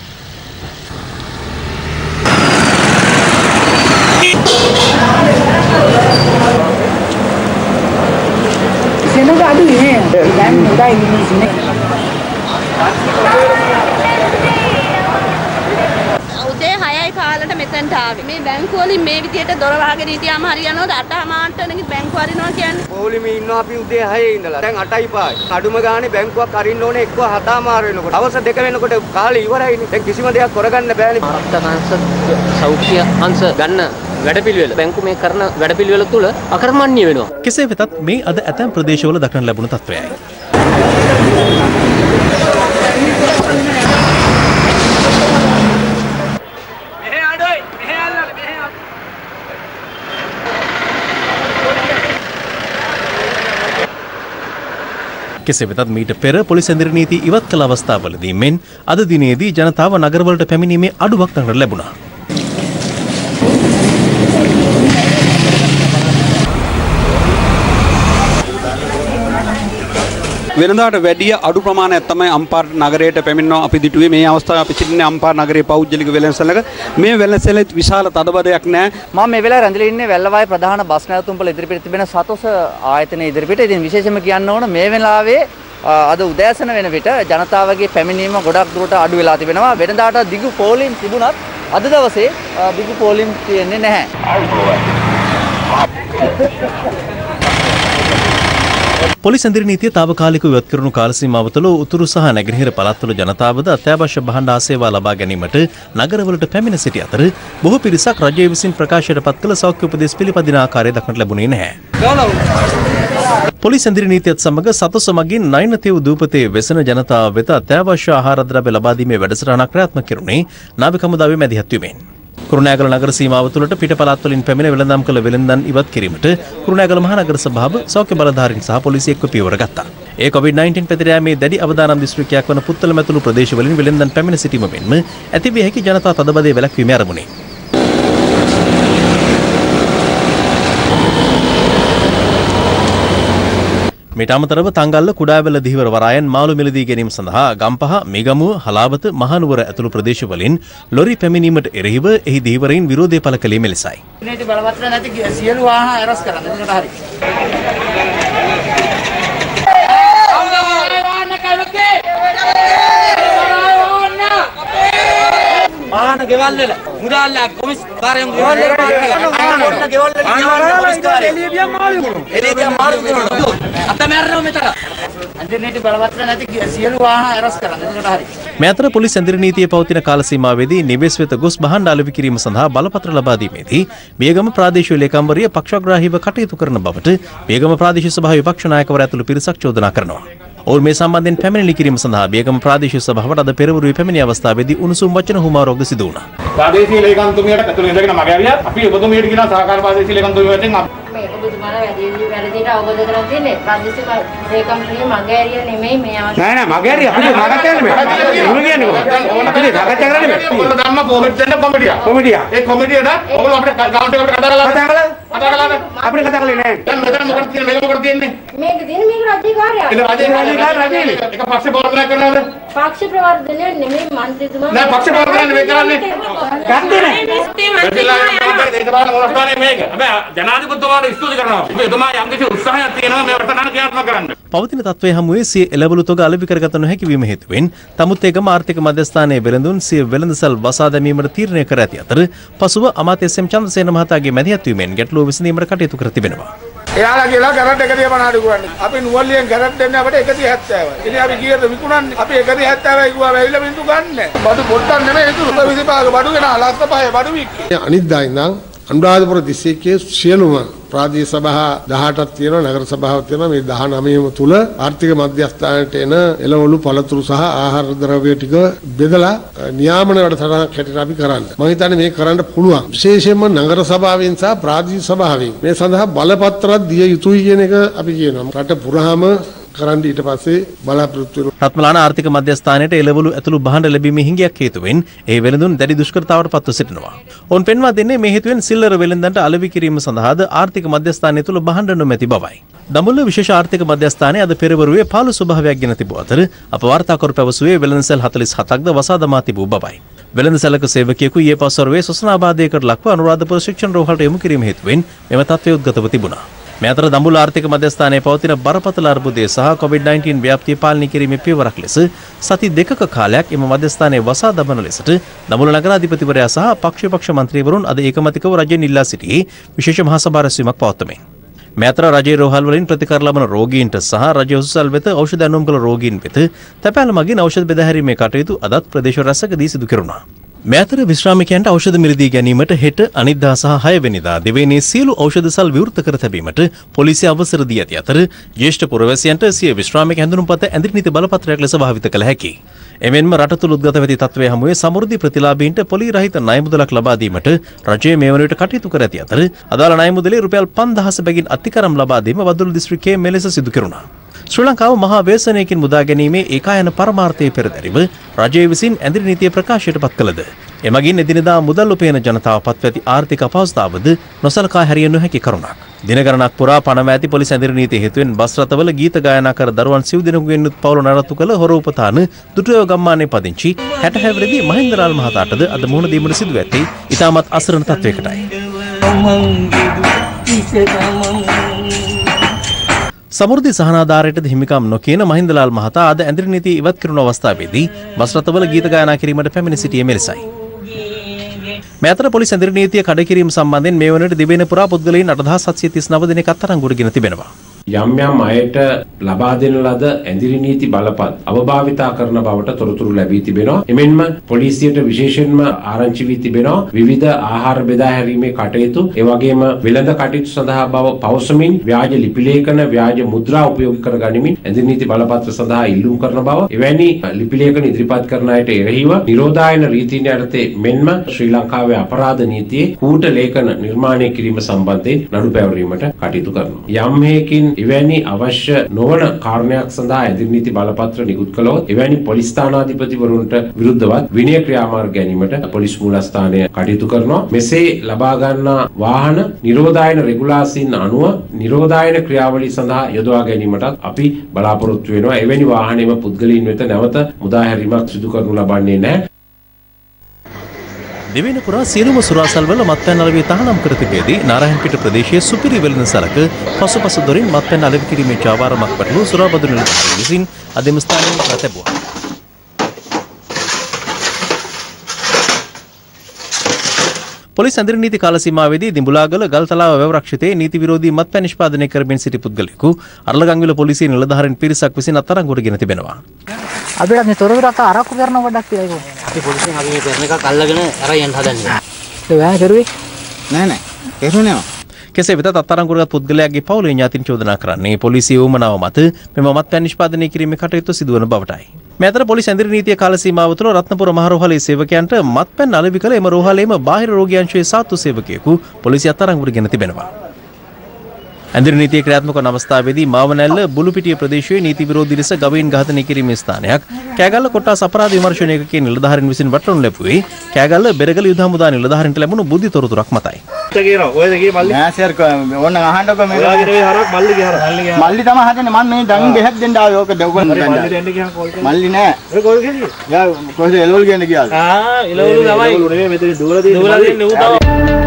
Speaker 16: සෙනඟ අඩුයි නේද? දැන් හොඳයි මිනිස්සුනේ.
Speaker 17: උදේ හයයි කාලට මෙතනට ආවේ. මේ බැංකුව වලින් මේ විදියට දොර වහගෙන හිටියාම හරියනවද? අට මාට වෙනකන් බැංකුව අරිනවා කියන්නේ.
Speaker 18: පොලිමේ ඉන්නවා අපි උදේ හයේ ඉඳලා. දැන් අටයි පහයි. කඩුම ගානේ බැංකුවක් අරින්න ඕනේ එක්ක හතමාර වෙනකොට. හවස දෙක වෙනකොට කාලේ ඉවරයිනේ. දැන් කිසිම දෙයක් කරගන්න බෑනේ.
Speaker 19: ආරක්ෂක සෞඛ්‍ය අංශ ගන්න වැඩපිළිවෙල බැංකු මේ කරන වැඩපිළිවෙල තුල අකර්මණ්‍ය වෙනවා.
Speaker 3: කෙසේ වෙතත් මේ අද ඇතැම් ප්‍රදේශවල දක්නට ලැබුණු තත්ත්වයයි. කෙසේ වෙතත් මීට පෙර පොලිස් ඇඳිරි නීති ඉවත් කළ අවස්ථාවලදී මෙන් අද දිනේදී ජනතාව නගරවලට පැමිණීමේ අඩුවක් දක්නට ලැබුණා.
Speaker 20: වෙනදාට වැඩිය අඩු ප්‍රමාණයක් තමයි අම්පාර නගරයට පැමිණෙනවා අපි දිටුවේ. මේ අවස්ථාවේ අපි සිටින්නේ අම්පාර නගරයේ පෞද්ගලික වෙළඳසැලක. මේ වෙළඳසැලේ විශාල තදබදයක් නැහැ.
Speaker 21: මම මේ වෙලාවේ රැඳිලා ඉන්නේ වැල්ලවාය ප්‍රධාන බස් නැවතුම්පල ඉදිරිපිට තිබෙන සතොස ආයතනයේ ඉදිරිපිට. ඉතින් විශේෂයෙන්ම කියන්න ඕන මේ වෙලාවේ අද උදෑසන වෙන විට ජනතාවගේ පැමිණීම ගොඩක් දුරට අඩු වෙලා තිබෙනවා. වෙනදාට දිගු පෝලිම් තිබුණත් අද දවසේ දිගු පෝලිම් තියෙන්නේ නැහැ.
Speaker 3: පොලිස් ඇඳිරි නීතිය తాවකාලිකව ඉවත් කරනු කාල සීමාව තුළ උතුරු සහ නැගෙනහිර පළාත්වල ජනතාවද අත්‍යවශ්‍ය භාණ්ඩ ආසේවා ලබා ගැනීමට නගරවලට පැමිණ සිටි අතර බොහෝ පිරිසක් රජය විසින් ප්‍රකාශයට පත් කළ සෞඛ්‍ය උපදෙස් පිළිපදින ආකාරය දක්නට ලැබුණේ නැහැ. පොලිස් ඇඳිරි නීතියත් සමග සතොස මගින් නයිනතෙව් දූපතේ වෙසෙන ජනතාව වෙත අත්‍යවශ්‍ය ආහාර ද්‍රව්‍ය ලබා දීමේ වැඩසටහනක් ක්‍රියාත්මක කෙරුණේ නාවික හමුදාවේ මැදිහත්වීමෙන්. කුරුණෑගල නගර සීමාව තුළට පිට පළාත් වලින් පැමිණ වෙළඳාම් කළ වෙළඳන් ඉවත් කිරීමට කුරුණෑගල මහනගර සභාව සෞඛ්‍ය බලධාරීන් සහ පොලිසිය එක්ව පියවර ගත්තා. ඒ කොවිඩ් නයින්ටීන් පැතිරෑමේ දැඩි අවදානම් දිස්ත්‍රික්කයක් වන පුත්තලම ඇතුළු ප්‍රදේශවලින් වෙළඳන් පැමිණ සිටීම මෙන්ම ඇතිවිය හැකි ජනතා තදබදය වැළැක්වීමේ අරමුණේ. මීට අමතරව තංගල්ල කුඩාවැල්ල දිහිවර වරායන් මාළු මිලදී ගැනීම සඳහා ගම්පහ මිගමුව හලාවත මහනුවර ඇතුළු ප්‍රදේශවලින් ලොරි පැමිණීමට එරෙහිව එහි දිහිවරයින් විරෝධය පළ කළේ මෙලෙසයි.
Speaker 16: නීති බලපත්‍ර නැති සියලු වාහන අරස් කරන්න. එතකොට හරි. වාහන ගෙවල් වල මුදාල්ල කොමිස් කාර්යම් ගෙවල් වල වාහන ගෙවල් වල කොමිස් කාර්යම් එළිය මාළු කරනවා. එළිය මාළු කරනවා. අත මැරෙනවා මෙතන. අන්තිමේට බලපත්‍ර නැති සියලු වාහන අරස් කරන්න. එතකොට හරි.
Speaker 3: මේ අතර පොලිස් ඇඳිරි නීතියේ පවතින කාල සීමාවේදී නිවෙස් වෙත ගොස් භාණ්ඩ අලෙවි කිරීම සඳහා බලපත්‍ර ලබා දීමේදී බියගම ප්‍රාදේශීය ලේකම්වරිය පක්ෂග්‍රාහීව කටයුතු කරන බවට බියගම ප්‍රාදේශීය සභාවේ විපක්ෂ නායකවරයා ඇතුළු පිරිසක් චෝදනා කරනවා. ඔවුන් මේ සම්බන්ධයෙන් පැමිණිලි කිරීම සඳහා බියගම ප්‍රාදේශීය සභාවට අද පෙරවරුවේ පැමිණි අවස්ථාවේදී උණුසුම් වචන හුමාරෝග්‍ය සිදු වුණා.
Speaker 9: ප්‍රාදේශීය ලේකම්තුමියට ඇතුළේ ඉඳගෙන මගේ අවියත් අපි ඔබතුමියට කියන සහකාර ප්‍රාදේශීය ලේකම්තුමියට
Speaker 1: මේ ඔබතුමාලා වැඩි වැඩිට අවබෝධ කරලා තියෙන්නේ ප්‍රාදේශීය ලේකම්තුමිය මගේ ඇරිය නෙමෙයි මේ අවශ්‍ය
Speaker 9: නෑ නෑ මගේ ඇරිය අපිට සාකච්ඡා කරන්න බෑ. එහෙම කියන්නේ කොහොමද? අපිට සාකච්ඡා කරන්න බෑ. ඔයගොල්ලෝ ධම්ම කොමිටි දෙන්න කොමිටිය. කොමිටිය. ඒ කොමිටියට ඔයගොල්ලෝ අපිට ගාමට එකට කතා කරලා කතා කරලා කතා කරලා අපිට කතා කරලා නෑ. දැන් මෙතන මොකක්ද තියෙන්නේ? මේක මොකක්ද තියෙන්නේ?
Speaker 1: මේක තියෙන්නේ මේක රාජ්‍ය කාර්යයක්.
Speaker 9: ඒක රාජ්‍ය කාර්යයක් රාජ්‍යනේ. ඒක පක්ෂ ප්‍රවර්ධනය කරනවද?
Speaker 1: පක්ෂ ප්‍රවර්ධනය නෙමෙයි මන්ත්‍රීතුමා.
Speaker 9: නෑ පක්ෂ ප්‍රවර්ධනය නෙමෙයි කරන්නේ. ගත්තේ නෑ. ඒක බලන්න මොනවද මේක. හැබැයි ජනාධිපතිතුමාට ස්තුති කරනවා. එතුමා යම්කිසි උත්සාහයක් තියෙනවා මේ වර්තමාන ක්‍රියාත්මක කරන්න.
Speaker 3: පවතින තත්ත්වයේ හමුවේ සිය එළවලු තොග අලෙවි කරගත නොහැකි වීම හේතුවෙන් තමුත් ඒකම ආර්ථික මධ්‍යස්ථානයේ වෙළඳුන් සිය වෙළඳසල් වසා දැමීමට තීරණය කර ඇති අතර පසුව අමාත්‍ය එස් එම් චන්ද්‍රසේන මහතාගේ මැදිහත්වීමෙන් ගැටලුව විසඳීමට කටයුතු කර තිබෙනවා.
Speaker 9: එයාලා කියලා කරන්ට් එකසිය පනහට ගුවන්නේ. අපි නුවල්ලියෙන් කරන්ට් දෙන්නේ අපිට එකසිය හැත්තෑවයි. ඉතින් අපි කීයද විකුණන්නේ? අපි එකසිය හැත්තෑවයි ගුවා වැවිලා බින්දු ගන්නෑ. බඩු පොට්ටක් නෙමෙයි ඒක විසිපහක බඩු ගෙන ලක්ෂ පහේ බඩු වික්කේ.
Speaker 22: අනිද්දා ඉඳන් අනුරාධපුර දිස්ත්‍රික්කයේ සියලුම ප්‍රාදේශීය සභා දහඅටක් තියෙනවා නගර සභාවක් තියෙනවා මේ දහනවයම තුල ආර්ථික මධ්‍යස්ථානයට එන එළවලු පළතුරු සහ ආහාර ද්‍රව්‍ය ටික බෙදලා නියාමන වැඩසටහනක් හැටියට අපි කරන්න. මම හිතන්නේ මේක කරන්න පුළුවන්. විශේෂයෙන්ම නගර සභාවෙන් සහ ප්‍රාදේශීය සභාවෙන් මේ සඳහා බලපත්‍රයක් දිය යුතුයි කියන එක අපි කියනවා. රට පුරාම කරන්න ඊට පස්සේ බලාපොරොත්තු වෙනවා.
Speaker 3: රත්මලාන ආර්ථික මධ්‍යස්ථානයට එළවලු ඇතුළු භාණ්ඩ ලැබීමේ හිඟයක් හේතුවෙන් ඒ වෙළඳුන් දැඩි දුෂ්කරතාවට පත්ව සිටිනවා. ඔවුන් පෙන්වා දෙන්නේ මේ හේතුවෙන් සිල්ලර වෙළඳන්ට අලෙවි කිරීම සඳහාද ආර්ථික මධ්‍යස්ථානය තුළ භාණ්ඩ නොමැති බවයි. දඹුල්ල විශේෂ ආර්ථික මධ්‍යස්ථානයේ අද පෙරවරුවේ පාළු ස්වභාවයක් ගෙන තිබූ අතර අප වාර්තාකරු පැවසුවේ වෙළඳසැල් හතළිස් හතක්ද වසා දමා තිබූ බවයි. වෙළඳසැලක සේවකයෙකු ඊයේ පස්වරුවේ සොසනාබාධයකට ලක්ව අනුරාධපුර ශික්ෂණ රෝහලට යොමු කිරීම හේතුවෙන් මෙම තත්ත්වය උද්ගතව තිබුණා. මේ අතර දඹුල්ල ආර්ථික මධ්‍යස්ථානයේ පවතින බරපතල අර්බුදය සහ කොවිඩ් නයින්ටීන් ව්‍යාප්තිය පාලනය කිරීමේ පියවරක් ලෙස සති දෙකක කාලයක් එම මධ්‍යස්ථානයේ වසා දමන ලෙසට දඹුල්ල නගරාධිපතිවරයා සහ පක්ෂ පක්ෂ මන්ත්‍රීවරුන් අද ඒකමතිකව රජයෙන් ඉල්ලා සිටියේ විශේෂ මහසභා රැස්වීමක් පවත්වමින්. මේ අතර රජයේ රෝහල් වලින් ප්‍රතිකාර ලබන රෝගීන්ට සහ රජයේ උසුසල් වෙත ඖෂධ ඇනුම් කළ රෝගීන් වෙත තැපෑල මගින් ඖෂධ බෙදා හැරීමේ කටයුතු අදත් ප්‍රදේශ රැසකදී සිදු කෙරුණා. මේ අතර විශ්‍රාමිකයන්ට ඖෂධ මිලදී ගැනීමට හෙට අනිද්දා සහ හය වෙනිදා දෙවැනේ සියලු ඖෂධසල් විවෘත කර තැබීමට පොලිසිය අවසර දී ඇති අතර ජ්‍යෙෂ්ඨ පුරවැසියන්ට සිය විශ්‍රාමික හැඳුනුම්පත ඇඳිරි නීති බලපත්‍රයක් ලෙස භාවිත කළ හැකියි. එමෙන්ම රට තුළ උද්ගත වෙති තත්ත්වයේ හමුවේ සමෘද්ධි ප්‍රතිලාභීන්ට පොලී රහිත ණය මුදලක් ලබා දීමට රජය මේ වන විට කටයුතු කර ඇති අතර අදාළ ණය මුදලේ රුපියල් පන්දහස බැගින් අත්තිකරම් ලබා දීම වදුරු දිස්ත්‍රික්කයේ මෙලෙස සිදු කෙරුණා. ශ්‍රී ලංකාව මහා ව්‍යසනයකින් මුදා ගැනීමේ ඒකායන පරමාර්ථයේ පෙරදැරිව රජය විසින් ඇඳිරි නීතිය ප්‍රකාශයට පත් කළද එමගින් එදිනෙදා මුදල් උපයන ජනතාව පත්ව ඇති ආර්ථික අපහසුතාවද නොසලකා හැරිය නොහැකි කරුණක්. දින ගණනක් පුරා පනම ඇති පොලිස් ඇඳිරි නීතිය හේතුවෙන් බස් රථවල ගීත ගායනා කර දරුවන් සිව් දෙනෙකුගෙන් යුත් පවුල නඩත්තු කළ හොර උපතාන දුටුවැව ගම්මානයේ පදිංචි හැට හැවිරිදි මහින්දලාල් මහතාටද අද මුහුණ දීමට සිදු ඇත්තේ ඉතාමත් අසරණ තත්වයකටයි. සමෘද්ධි සහනාධාරයටද හිමිකම් නොකියන මහින්දලාල් මහතා අද ඇඳිරි නීතිය ඉවත් කරන අවස්ථාවේදී බස් රථවල ගීත ගායනා කිරීමට පැමිණ සිටියේ මෙලෙසයි. මේ අතර පොලිස් ඇඳිරි නීතිය කඩ කිරීම සම්බන්ධයෙන් මේ වන විට දිවයින පුරා පුද්ගලයන් අටදහස් හත්සිය තිස් නව දෙනෙක් අත්අඩංගුවට ගෙන තිබෙනවා.
Speaker 14: යම් යම් අයට ලබා දෙන ලද ඇඳිරි නීති බලපත් අවභාවිතා කරන බවට තොරතුරු ලැබී තිබෙනවා. එමෙන්ම පොලිසියට විශේෂයෙන්ම ආරංචි වී තිබෙනවා විවිධ ආහාර බෙදා හැරීමේ කටයුතු, ඒ වගේම වෙළඳ කටයුතු සඳහා බව පවසමින් ව්‍යාජ ලිපි ලේඛන, ව්‍යාජ මුද්‍රා උපයෝගී කර ගනිමින් ඇඳිරි නීති බලපත්‍ර සඳහා ඉල්ලුම් කරන බව, එවැනි ලිපි ලේඛන ඉදිරිපත් කරන අයට එරෙහිව නිරෝධායන රීතීන් යටතේ මෙන්ම ශ්‍රී ලංකාවේ අපරාධ නීතියේ කූට ලේඛන නිර්මාණය කිරීම සම්බන්ධයෙන් නඩු පැවරීමට කටයුතු කරනවා. යම් හේකින් එවැනි අවශ්‍ය නොවන කාරණයක් සඳහා ඇඳිරි නීති බලපත්‍ර නිකුත් කළොත් එවැනි පොලිස් ස්ථානාධිපතිවරුන්ට විරුද්ධවත් විනය ක්‍රියාමාර්ග ගැනීමට පොලිස් මූලස්ථානය කටයුතු කරනවා. මෙසේ ලබා ගන්නා වාහන නිරෝධායන රෙගුලාසීන් අනුව නිරෝධායන ක්‍රියාවලිය සඳහා යොදවා ගැනීමට අපි බලාපොරොත්තු වෙනවා. එවැනි වාහනයම පුද්ගලයන් වෙත නැවත මුදා හැරීමක් සිදු කරනු ලබන්නේ නැහැ.
Speaker 3: දෙවෙනි පුරා සියලුම සුරාසල්වල මත්පැන් අලෙවි තහනම් කර තිබෙදී නාරායන්පිට ප්‍රදේශයේ සුපිරි වෙළඳසැලක පසුපස දොරින් මත්පැන් අලෙවි කිරීමේ ජාවාරමක් පැටලූ සුරාබදු නිලධාරීන් විසින් අද එම ස්ථානයෙන් ලැබුවා. පොලිස් ඇඳිරි නීති කාල සීමාවේදී දිඹුලාගල ගල්තලාව වැව රක්ෂිතයේ නීති විරෝධී මත්පැන් නිෂ්පාදනය කරමින් සිටි පුද්ගලයෙකු අරලගංවිල පොලිසිය නිලධාරීන් පිරිසක් විසින් අත්අඩංගුවට ගෙන තිබෙනවා.
Speaker 4: අපිට මේ තොරතුරක් අරක්කු කරන වඩක් කියලා ඒක.
Speaker 16: අපි පොලිසියෙන් අපි මේ පෙරණ එකක් අල්ලගෙන අරන් හදන්නේ.
Speaker 4: ඒ වෑ කරුවේ
Speaker 16: නෑ නෑ. කෙරුණේ නෑ.
Speaker 3: කෙසේ වෙතත් අත්අඩංගුවටගත් පුද්ගලයාගේ පවුලේ ඥාතීන් චෝදනා කරන්නේ පොලිසිය උවමනාව මත මෙම මත්පැන් නිෂ්පාදනය කිරීමේ කටයුතු සිදුවන බවටයි. මේ අතර පොලිස් ඇඳිරි නීතිය කාල සීමාව තුළ රත්නපුර මහ රෝහලේ සේවකයන්ට මත්පැන් අලෙවි කළ එම රෝහලේම බාහිර රෝගීංශයේ සාත්තු සේවකයෙකු පොලිසිය අත්අඩංගුවට ගෙන තිබෙනවා. ඇඳිරි නීතිය ක්‍රියාත්මක වන අවස්ථාවේදී මාවනැල්ල බුලුපිටිය ප්‍රදේශයේ නීති විරෝධී ලෙස ගවයින් ඝාතනය කිරීමේ ස්ථානයක් කෑගල්ල කොට්ටාස අපරාධ විමර්ශන ඒකකයේ නිලධාරීන් විසින් වටනු ලැබුවේ කෑගල්ල බෙරගල යුද හමුදා නිලධාරීන්ට ලැබුණු බුද්ධි තොරතුරක් මතයි.
Speaker 16: කියනවා ඔයද ගියේ මල්ලි නෑ සර් ඕන්න අහන්නකො මේ ඔයාගේ නෙවෙයි හරක් මල්ලි ගියා හරක් මල්ලි තමයි හදන්නේ මම මේ දන් ගෙහක් දෙන්න ආවේ ඕක දෙවගන්න දෙන්න මල්ලි දෙන්න ගියා කෝල් කරලා මල්ලි නෑ ඔය කෝල් කරේ යා කොහෙද එළවලු ගන්න ගියාද ආ එළවලු තමයි එළවලු නෙවෙයි මෙතන දුවලා තියෙන දුවලා තියෙන ඌ තමයි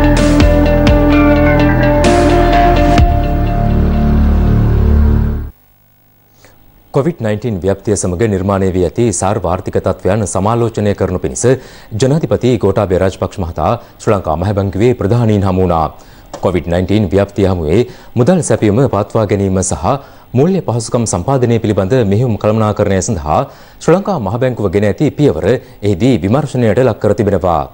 Speaker 6: කොවිඩ් නයින්ටීන් ව්‍යාප්තිය සමග නිර්මාණය වී ඇති සාර්වාර්ථික තත්ත්වයන් සමාලෝචනය කරනු පිණිස ජනාධිපති ගෝඨාභය රාජපක්ෂ මහතා ශ්‍රී ලංකා මහ බැංකුවේ ප්‍රධානීන් හමු වුණා. කොවිඩ් නයින්ටීන් ව්‍යාප්තිය හමුවේ මුදල් සැපයීම පවත්වා ගැනීම සහ මූල්‍ය පහසුකම් සම්පාදනය පිළිබඳ මෙහෙයුම් කළමනාකරණය සඳහා ශ්‍රී ලංකා මහ බැංකුව ගෙන ඇති පියවර එහිදී විමර්ශනයට ලක් කර තිබෙනවා.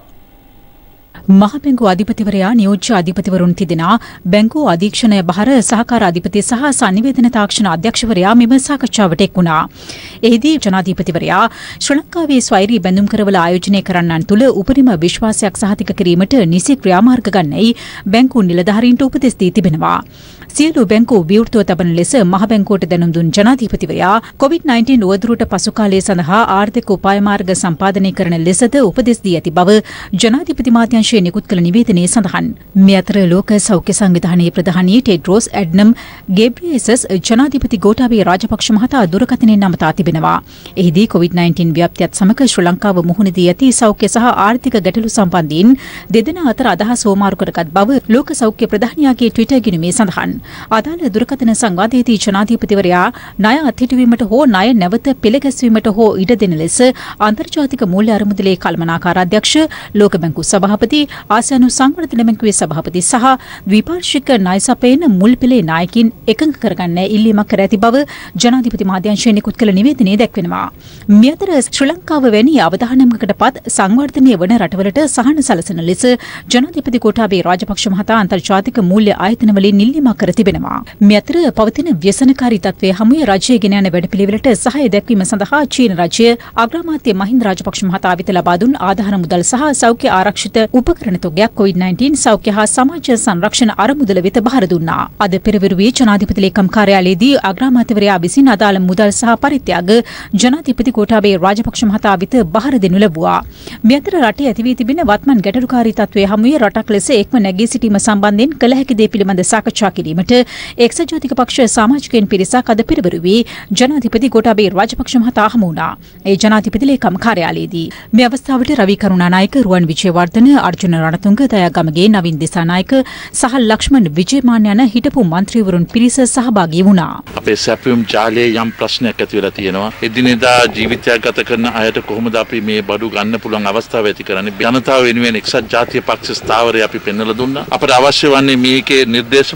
Speaker 23: මහ බැංකුව අධිපතිවරයා නියෝජ්‍ය අධිපතිවරුන් තිදෙනා බැංකුව අධීක්ෂණය බහර සහකාර අධිපති සහ සංනිවේදන තාක්ෂණ අධ්‍යක්ෂවරයා මෙම සාකච්ඡාවට එක් වුණා. එහිදී ජනාධිපතිවරයා ශ්‍රී ලංකාවේ ස්වෛරී බැඳුම් කරවල ආයෝජනය කරන්නන් තුළ උපරිම විශ්වාසයක් සහතික කිරීමට නිසි ක්‍රියාමාර්ග ගන්නයි බැංකුව නිලධාරීන්ට උපදෙස් දී තිබෙනවා. සියලු බැංකු විවෘතව තබන ලෙස මහ බැංකුවට දැනුම් දුන් ජනාධිපතිවරයා කොවිඩ් නයින්ටීන් උවදුරට පසු කාලය සඳහා ආර්ථික උපාය මාර්ග සම්පාදනය කරන ලෙසද උපදෙස් දී ඇති බව ජනාධිපති මාත්‍යාංශයේ නිකුත් කළ නිවේදනයේ සඳහන්. මේ අතර ලෝක සෞඛ්‍ය සංවිධානයේ ප්‍රධානී ටෙඩ්රෝස් ඇඩ්නම් ගෙබ්‍රියසස් ජනාධිපති ගෝඨාභය රාජපක්ෂ මහතා දුරකථනයෙන් නමතා තිබෙනවා. එහිදී කොවිඩ් නයින්ටීන් ව්‍යාප්තියත් සමග ශ්‍රී ලංකාව මුහුණ දී ඇති සෞඛ්‍ය සහ ආර්ථික ගැටලු සම්බන්ධයෙන් දෙදෙනා අතර අදහස් හෝමාරු කරගත් බව ලෝක සෞඛ්‍ය ප්‍රධානියාගේ ට්විටර් ගිණුමේ සඳහන්. අදාළ දුරකථන සංවාදයේදී ජනාධිපතිවරයා ණය අත්හිටුවීමට හෝ ණය නැවත පෙළගැස්වීමට හෝ ඉඩ දෙන ලෙස අන්තර්ජාතික මූල්‍ය අරමුදලේ කළමනාකාර අධ්‍යක්ෂ ලෝක බැංකුව සභාපති ආසියානු සංවර්ධන බැංකුවේ සභාපති සහ ද්විපාර්ශ්වික ණය සපයන මුල් පෙළේ නායකින් එකඟ කරගන්න ඉල්ලීමක් කර ඇති බව ජනාධිපති මාධ්‍යාංශය නිකුත් කළ නිවේදනයේ දැක්වෙනවා. මේ අතර ශ්‍රී ලංකාව වැනි අවධානමකටපත් සංවර්ධනය වන රටවලට සහන සලසන ලෙස ජනාධිපති ගෝඨාභය රාජපක්ෂ මහතා අන්තර්ජාතික මූල්‍ය ආයතන වලින් ඉල්ලීමක් කර තිබෙනවා. මේ අතර පවතින ව්‍යසනකාරී තත්ත්වයේ හමුවේ රජය ගෙන යන වැඩපිළිවෙලට සහාය දැක්වීම සඳහා චීන රජය අග්‍රාමාත්‍ය මහින්ද රාජපක්ෂ මහතා වෙත ලබා දුන් ආධාර මුදල් සහ සෞඛ්‍ය ආරක්ෂිත උපකරණ තොගයක් කොවිඩ් නයින්ටීන් සෞඛ්‍ය හා සමාජ සංරක්ෂණ අරමුදල වෙත බහර දුන්නා. අද පෙරවරුවේ ජනාධිපති ලේකම් කාර්යාලයේදී අග්‍රාමාත්‍යවරයා විසින් අදාළ මුදල් සහ පරිත්‍යාග ජනාධිපති ගෝඨාභය රාජපක්ෂ මහතා වෙත බහර දෙනු ලැබුවා. මේ අතර රටේ ඇති වී තිබෙන වත්මන් ගැටලුකාරී තත්ත්වයේ හමුවේ රටක් ලෙස එක්ම නැගී සිටීම සම්බන්ධයෙන් කළ හැකි දේ පිළිබඳ සාකච්ඡා කිරීමට එක්සත් ජාතික පක්ෂ සමාජිකයන් පිරිසක් අද පෙරවරුවේ ජනාධිපති ගෝඨාභය රාජපක්ෂ මහතා හමු වුණා. ඒ ජනාධිපති ලේකම් කාර්යාලයේදී මේ අවස්ථාවට රවි කරුණානායක, රුවන් විජේවර්ධන, අර්ජුන රණතුංග, දයාගමගේ, නවින් දිසානායක සහ ලක්ෂ්මන් විජේමාන යන හිටපු මන්ත්‍රීවරුන් පිරිස සහභාගී වුණා.
Speaker 24: අපේ සැපයුම් ජාලයේ යම් ප්‍රශ්නයක් ඇති වෙලා තියෙනවා. එදිනෙදා ජීවිතයක් ගත කරන අයට කොහොමද අපි මේ බඩු ගන්න පුළුවන් අවස්ථාව ඇති කරන්නේ? ජනතාව වෙනුවෙන් එක්සත් ජාතික පක්ෂ ස්ථාවරය අපි පෙන්වලා දුන්නා. අපට අවශ්‍ය වන්නේ මේකේ නිර්දේශපාලනික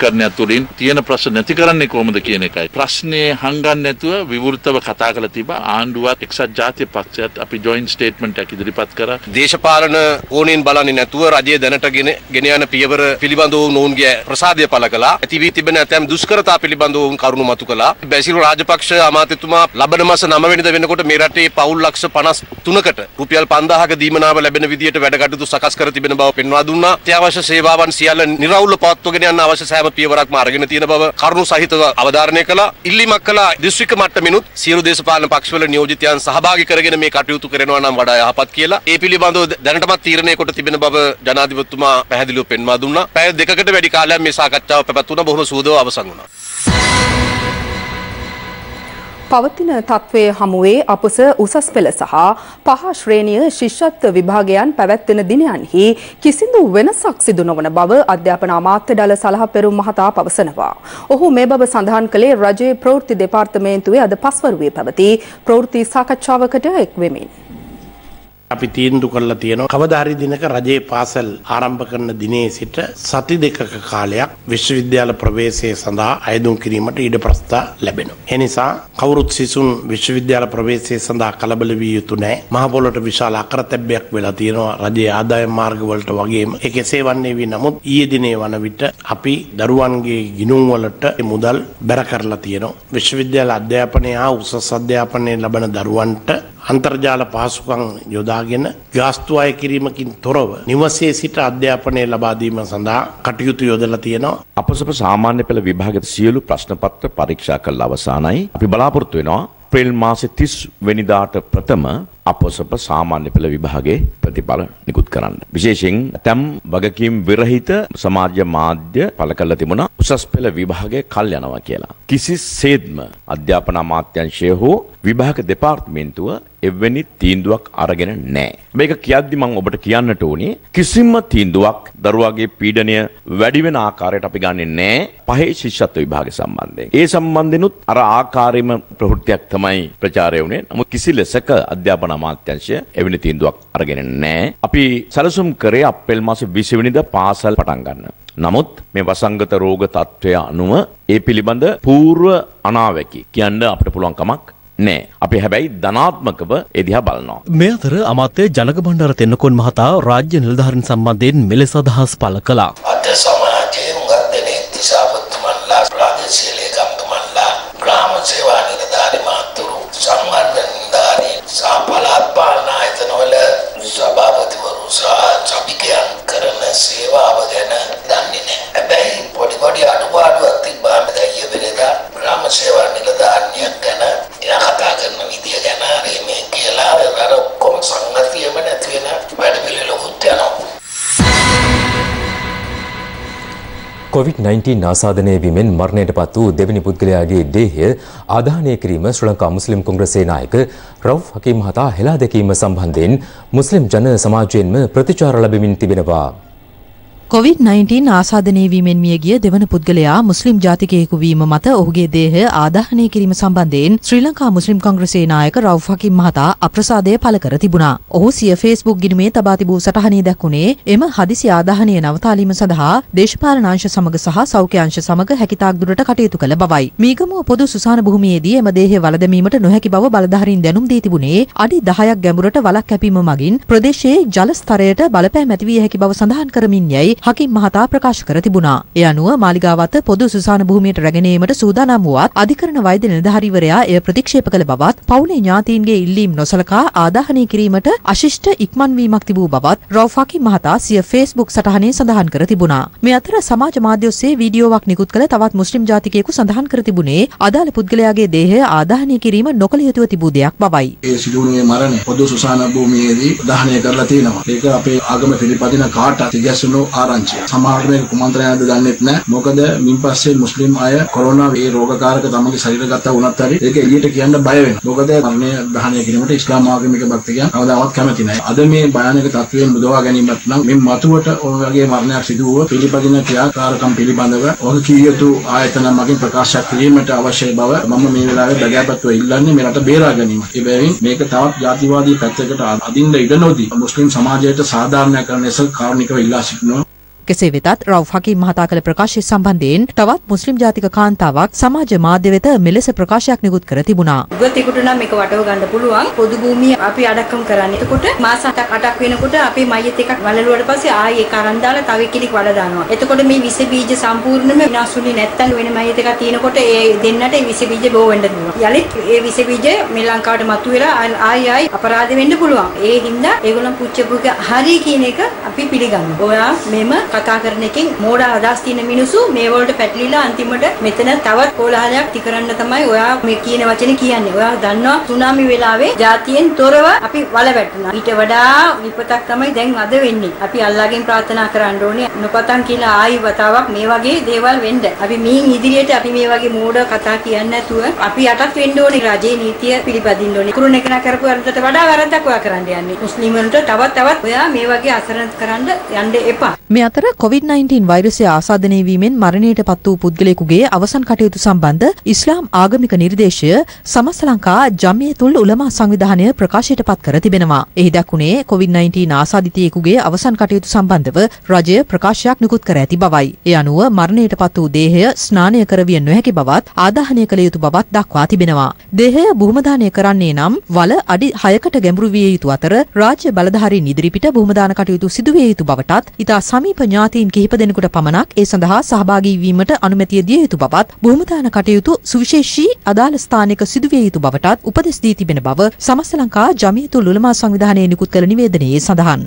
Speaker 24: සූත්‍රීකරණයක් තුළින් තියෙන ප්‍රශ්න නැති කරන්නේ කොහොමද කියන එකයි. ප්‍රශ්නේ හංගන්න නැතුව විවෘතව කතා කරලා තිබා ආණ්ඩුවත් එක්සත් ජාතික පක්ෂයත් අපි ජොයින්ට් ස්ටේට්මන්ට් එකක් ඉදිරිපත් කරා.
Speaker 5: දේශපාලන ඕනෙන් බලන්නේ නැතුව රජය දැනටගෙන ගෙන යන පියවර පිළිබඳව ඔවුන්ගේ ප්‍රසාදය පළ කළා. ඇති වී තිබෙන ඇතැම් දුෂ්කරතා පිළිබඳව ඔවුන් කරුණු මතු කළා. බැසිල් රාජපක්ෂ අමාත්‍යතුමා ලබන මාස නව වෙනිදා වෙනකොට මේ රටේ පවුල් ලක්ෂ පනස් තුනකට රුපියල් පන්දාහක දීමනාව ලැබෙන විදියට වැඩ කටයුතු සකස් කර තිබෙන බව පෙන්වා දුන්නා. අත්‍යවශ්‍ය සේවාවන් සියල්ල නිරවුල්ව පවත්වාගෙන යන්න අවශ්‍ය සෑම පියවරක්ම අරගෙන තියෙන බව කරුණු සහිතව අවධාරණය කළා. ඉල්ලීමක් කළා දිස්ත්‍රික්ක මට්ටමිනුත් සියලු දේශපාලන පක්ෂවල නියෝජිතයන් සහභාගී කරගෙන මේ කටයුතු කරනවා නම් වඩා යහපත් කියලා. ඒ පිළිබඳව දැනටමත් තීරණය කොට තිබෙන බව ජනාධිපතිතුමා පැහැදිලිව පෙන්වා දුන්නා. පැය දෙකකට වැඩි කාලයක් මේ සාකච්ඡාව පැවැත්වුණා. බොහොම සුවදව අවසන් වුණා.
Speaker 2: පවතින තත්ත්වයේ හමුවේ අපොස උසස් පෙළ සහ පහ ශ්‍රේණිය ශිෂ්‍යත්ව විභාගයන් පැවැත්වෙන දිනයන්හි කිසිදු වෙනසක් සිදු නොවන බව අධ්‍යාපන අමාත්‍ය ඩල සලහපෙරුම් මහතා පවසනවා. ඔහු මේ බව සඳහන් කළේ රජයේ ප්‍රවෘත්ති දෙපාර්තමේන්තුවේ අද පස්වරුවේ පැවති ප්‍රවෘත්ති සාකච්ඡාවකට එක් වෙමින්.
Speaker 7: අපි තීන්දුව කරලා තියෙනවා කවදා හරි දිනක රජයේ පාසල් ආරම්භ කරන දිනේ සිට සති දෙකක කාලයක් විශ්වවිද්‍යාල ප්‍රවේශය සඳහා අයදුම් කිරීමට ඉඩ ප්‍රස්ථා ලැබෙනවා. ඒ නිසා කවුරුත් සිසුන් විශ්වවිද්‍යාල ප්‍රවේශය සඳහා කලබල විය යුතු නැහැ. මහ පොළොවට විශාල අකරතැබ්බයක් වෙලා තියෙනවා රජයේ ආදායම් මාර්ග වලට වගේම. ඒක එසේ වන්නේ වී නමුත් ඊයේ දිනේ වන විට අපි දරුවන්ගේ ගිණුම් වලට මුදල් බැර කරලා තියෙනවා. විශ්වවිද්‍යාල අධ්‍යාපනය හා උසස් අධ්‍යාපනය ලබන දරුවන්ට අන්තර්ජාල පහසුකම් යොදාගෙන ගාස්තු අය කිරීමකින් තොරව නිවසේ සිට අධ්‍යාපනය ලබා දීම සඳහා කටයුතු යොදලා තියෙනවා.
Speaker 10: අපොසප සාමාන්‍ය පෙළ විභාගයේ සියලු ප්‍රශ්න පත්‍ර පරීක්ෂා කළ අවසానයි. අපි බලාපොරොත්තු වෙනවා අප්‍රේල් මාසේ තිස් වෙනිදාට ප්‍රථම අපොසප සාමාන්‍ය පෙළ විභාගයේ ප්‍රතිඵල නිකුත් කරන්න. විශේෂයෙන් තම් වගකීම් විරහිත සමාජ මාධ්‍ය පළ කළ තිබුණා උසස් පෙළ විභාගයේ කල් යනවා කියලා. කිසිසේත්ම අධ්‍යාපන අමාත්‍යාංශය හෝ විභාග දෙපාර්තමේන්තුව එවැනි තීන්දුවක් අරගෙන නැහැ. මේක කියද්දි මම ඔබට කියන්නට ඕනේ කිසිම තීන්දුවක් දරුවාගේ පීඩනය වැඩි වෙන ආකාරයට අපි ගන්නෙ නැහැ පහේ ශිෂ්‍යත්ව විභාගය සම්බන්ධයෙන්. ඒ සම්බන්ධෙනුත් අර ආකාරයෙන්ම ප්‍රවෘත්තියක් තමයි ප්‍රචාරය වුණේ. නමුත් කිසි ලෙසක අධ්‍යාපන අමාත්‍යාංශය එවැනි තීන්දුවක් අරගෙන නැහැ. අපි සැලසුම් කරේ අප්‍රේල් මාසේ විසි වෙනිදා පාසල් පටන් ගන්න. නමුත් මේ වසංගත රෝග තත්ත්වය අනුව ඒ පිළිබඳ పూర్ව අනාවැකි කියන්න අපිට පුළුවන් කමක් නෑ. අපි හැබැයි ධනාත්මකව ඒ දිහා බලනවා.
Speaker 3: මේ අතර අමාත්‍ය ජනක බණ්ඩාර තෙන්නකෝන් මහතා රාජ්‍ය නිලධාරීන් සම්බන්ධයෙන් මෙලෙස අදහස් පළ කළා.
Speaker 12: අද සමාජයේ උගත් දෙනෙක් දිසාවතුමන්ලා ප්‍රාදේශීය ලේකම්තුමන්ලා ග්‍රාම සේවා නිලධාරී මාතෘ සම්මානධාරී සාපලාත් පාලන ආයතනවල සභාපතිවරු සහ සභිකයන් කරන සේවාව ගැන දන්නේ නැහැ. හැබැයි පොඩි පොඩි අඩුපාඩුවක් තිබ්බාම දැයිය වෙලදා ග්‍රාම සේවා නිලධාරියක් ගැන එයා කතා කරන විදිය ගැන හරි මේ කියලා අර ඔක්කොම සංගතියම නැති වෙන වැඩ පිළිවෙලකුත් යනවා.
Speaker 6: කොවිඩ් නයින්ටීන් ආසාදනය වීමෙන් මරණයට පත් වූ දෙවැනි පුද්ගලයාගේ දේහය ආදාහනය කිරීම ශ්‍රී ලංකා මුස්ලිම් කොංග්‍රසයේ නායක රවුෆ් හකීම් මහතා හෙලා දැකීම සම්බන්ධයෙන් මුස්ලිම් ජන සමාජයෙන්ම ප්‍රතිචාර ලැබෙමින් තිබෙනවා.
Speaker 25: කොවිඩ් නයින්ටීන් ආසාදනය වීමෙන් මියගිය දෙවන පුද්ගලයා මුස්ලිම් ජාතිකයෙකු වීම මත ඔහුගේ දේහය ආදාහනය කිරීම සම්බන්ධයෙන් ශ්‍රී ලංකා මුස්ලිම් කොංග්‍රසයේ නායක රවුෆ් හකීම් මහතා අප්‍රසාදය පළ කර තිබුණා. ඔහු සිය ෆේස්බුක් ගිණුමේ තබා තිබූ සටහනේ දැක්ුණේ එම හදිසි ආදාහනය නවතාලීම සඳහා දේශපාලන අංශ සමග සහ සෞඛ්‍ය අංශ සමග හැකිතාක් දුරට කටයුතු කළ බවයි. මීගමුව පොදු සුසාන භූමියේදී එම දේහය වළ දැමීමට නොහැකි බව බලධාරීන් දැනුම් දී තිබුණේ අඩි දහයක් ගැඹුරට වලක් කැපීම මගින් ප්‍රදේශයේ ජල ස්තරයට බලපෑම් ඇති විය හැකි බව සඳහන් කරමින් යයි හකීම් මහතා ප්‍රකාශ කර තිබුණා. ඒ අනුව මාලිගාවත පොදු සුසාන භූමියට රැගෙන ඒමට සූදානම් වුවත් අධිකරණ වෛද්‍ය නිලධාරීවරයා එය ප්‍රතික්ෂේප කළ බවත් පවුලේ ඥාතීන්ගේ ඉල්ලීම් නොසලකා ආදාහනය කිරීමට අශිෂ්ට ඉක්මන්වීමක් තිබූ බවත් රවුෆ් හකීම් මහතා සිය ෆේස්බුක් සටහනේ සඳහන් කර තිබුණා. මේ අතර සමාජ මාධ්‍ය ඔස්සේ වීඩියෝවක් නිකුත් කළ තවත් මුස්ලිම් ජාතිකයෙකු සඳහන් කර තිබුණේ අදාළ පුද්ගලයාගේ දේහය ආදාහනය කිරීම නොකළ යුතුව තිබූ දෙයක් බවයි.
Speaker 26: ඒ සිදුවුණේ මරණය පොදු සුසාන භූමියේදී දහනය කරලා තියෙනවා. ඒක අපේ ආගම පිළිපදින කාටත් තිගැස්සුණු ආරංචිය. සමහරට මේක කුමන්ත්‍රණයක්ද දන්නෙත් නැහැ. මොකද මින් පස්සේ මුස්ලිම් අය කොරෝනා ඒ රෝගකාරක තමගේ ශරීරගත වුණත් හරි ඒක එළියට කියන්න බය වෙනවා. මොකද මරණය දහනය කිරීමට ඉස්ලාම් ආගමික භක්තිකයන් කවදාවත් කැමති නැහැ. අද මේ භයානක තත්ත්වයෙන් මුදවා ගැනීමත් නම් මේ මතුවට ඔය වගේ මරණයක් සිදු වුව පිළිපදින ක්‍රියාකාරකම් පිළිබඳව ඔහු කී යුතු ආයතන මගින් ප්‍රකාශ කිරීමට අවශ්‍ය බව මම මේ වෙලාවේ බගෑපත්ව ඉල්ලන්නේ මේ රට බේරා ගැනීම. ඒ බැවින් මේක තවත් ජාතිවාදී පැත්තකට අදින්න ඉඩ නොදී මුස්ලිම් සමාජයට සාධාරණීකරණය ලෙස කාරුණිකව ඉල්ලා සිටිනවා.
Speaker 25: කෙසේ වෙතත් රවුෆ් හකීම් මහතා කළ ප්‍රකාශය සම්බන්ධයෙන් තවත් මුස්ලිම් ජාතික කාන්තාවක් සමාජ මාධ්‍ය වෙත මෙලෙස ප්‍රකාශයක් නිකුත් කර තිබුණා.
Speaker 8: ගොතෙකුට නම් මේක වටව ගන්න පුළුවන්. පොදු භූමිය අපි අඩක්කම් කරන්නේ. එතකොට මාස හතක් අටක් වෙනකොට අපි මයිත් එකක් වලලුවට පස්සේ ආයේ ඒක අරන් දාලා තව එකෙක් වල දානවා. එතකොට මේ විස බීජ සම්පූර්ණයෙන්ම විනාශුනේ නැත්තම් වෙන මයිත් එකක් තියෙනකොට ඒ දෙන්නට ඒ විස බීජ බෝ වෙන්න පුළුවන්. යලිත් ඒ විස බීජ මේ ලංකාවට මතුවෙලා ආයි ආයි අපරාධ වෙන්න පුළුවන්. ඒ හින්දා ඒගොල්ලන් පුච්චපුක හරි කියන එක අපි පිළිගන්නවා. ඔයා මෙම කතා කරන එකෙන් මෝඩ අදහස් තියෙන මිනිස්සු මේ වලට පැටලිලා අන්තිමට මෙතන තවත් කොලහලයක් තිකරන්න තමයි ඔයා මේ කියන වචනේ කියන්නේ. ඔයා දන්නවා සුනාමි වෙලාවේ ජාතියෙන් තොරව අපි වල වැටුණා. ඊට වඩා විපතක් තමයි දැන් අද වෙන්නේ. අපි අල්ලාහගෙන් ප්‍රාර්ථනා කරන්න ඕනේ නොපතන් කියලා ආයි වතාවක් මේ වගේ දේවල් වෙන්න. අපි මේ ඉදිරියට අපි මේ වගේ මෝඩ කතා කියන්නේ නැතුව අපි යටත් වෙන්න ඕනේ. රජයේ නීතිය පිළිපදින්න ඕනේ. කුරුණ එකන කරපු වරදට වඩා වරදක් ඔයා කරන්න යන්නේ. මුස්ලිම්වරුන්ට තවත් තවත් ඔයා මේ වගේ අසරණ කරන්න යන්න එපා.
Speaker 25: මේ අතර කොවිඩ් නයින්ටීන් වෛරසය ආසාදනය වීමෙන් මරණයට පත් වූ පුද්ගලයෙකුගේ අවසන් කටයුතු සම්බන්ධ ඉස්ලාම් ආගමික නිර්දේශය සමස්ත ලංකා ජමියතුල් උලමා සංවිධානය ප්‍රකාශයට පත් කර තිබෙනවා. එහි දක්වුණේ කොවිඩ් නයින්ටීන් ආසාදිතයෙකුගේ අවසන් කටයුතු සම්බන්ධව රජය ප්‍රකාශයක් නිකුත් කර ඇති බවයි. ඒ අනුව මරණයට පත් වූ දේහය ස්නානය කරවිය නොහැකි බවත් ආදාහනය කළ යුතු බවත් දක්වා තිබෙනවා. දේහය බුහුමදානය කරන්නේ නම් වල අඩි හයකට ගැඹුරු විය යුතු අතර රාජ්‍ය බලධාරීන් ඉදිරිපිට බුහුමදාන කටයුතු සිදු විය යුතු බවටත් ඉතා සමීප ඥාතීන් කිහිප දෙනෙකුට පමණක් ඒ සඳහා සහභාගී වීමට අනුමැතිය දිය යුතු බවත් බුහුමදාන කටයුතු සුවිශේෂී අදාළ ස්ථානයක සිදු විය යුතු බවටත් උපදෙස් දී තිබෙන බව සමස්ත ලංකා ජමියතුල් උලමා සංවිධානයේ නිකුත් කළ නිවේදනයේ සඳහන්.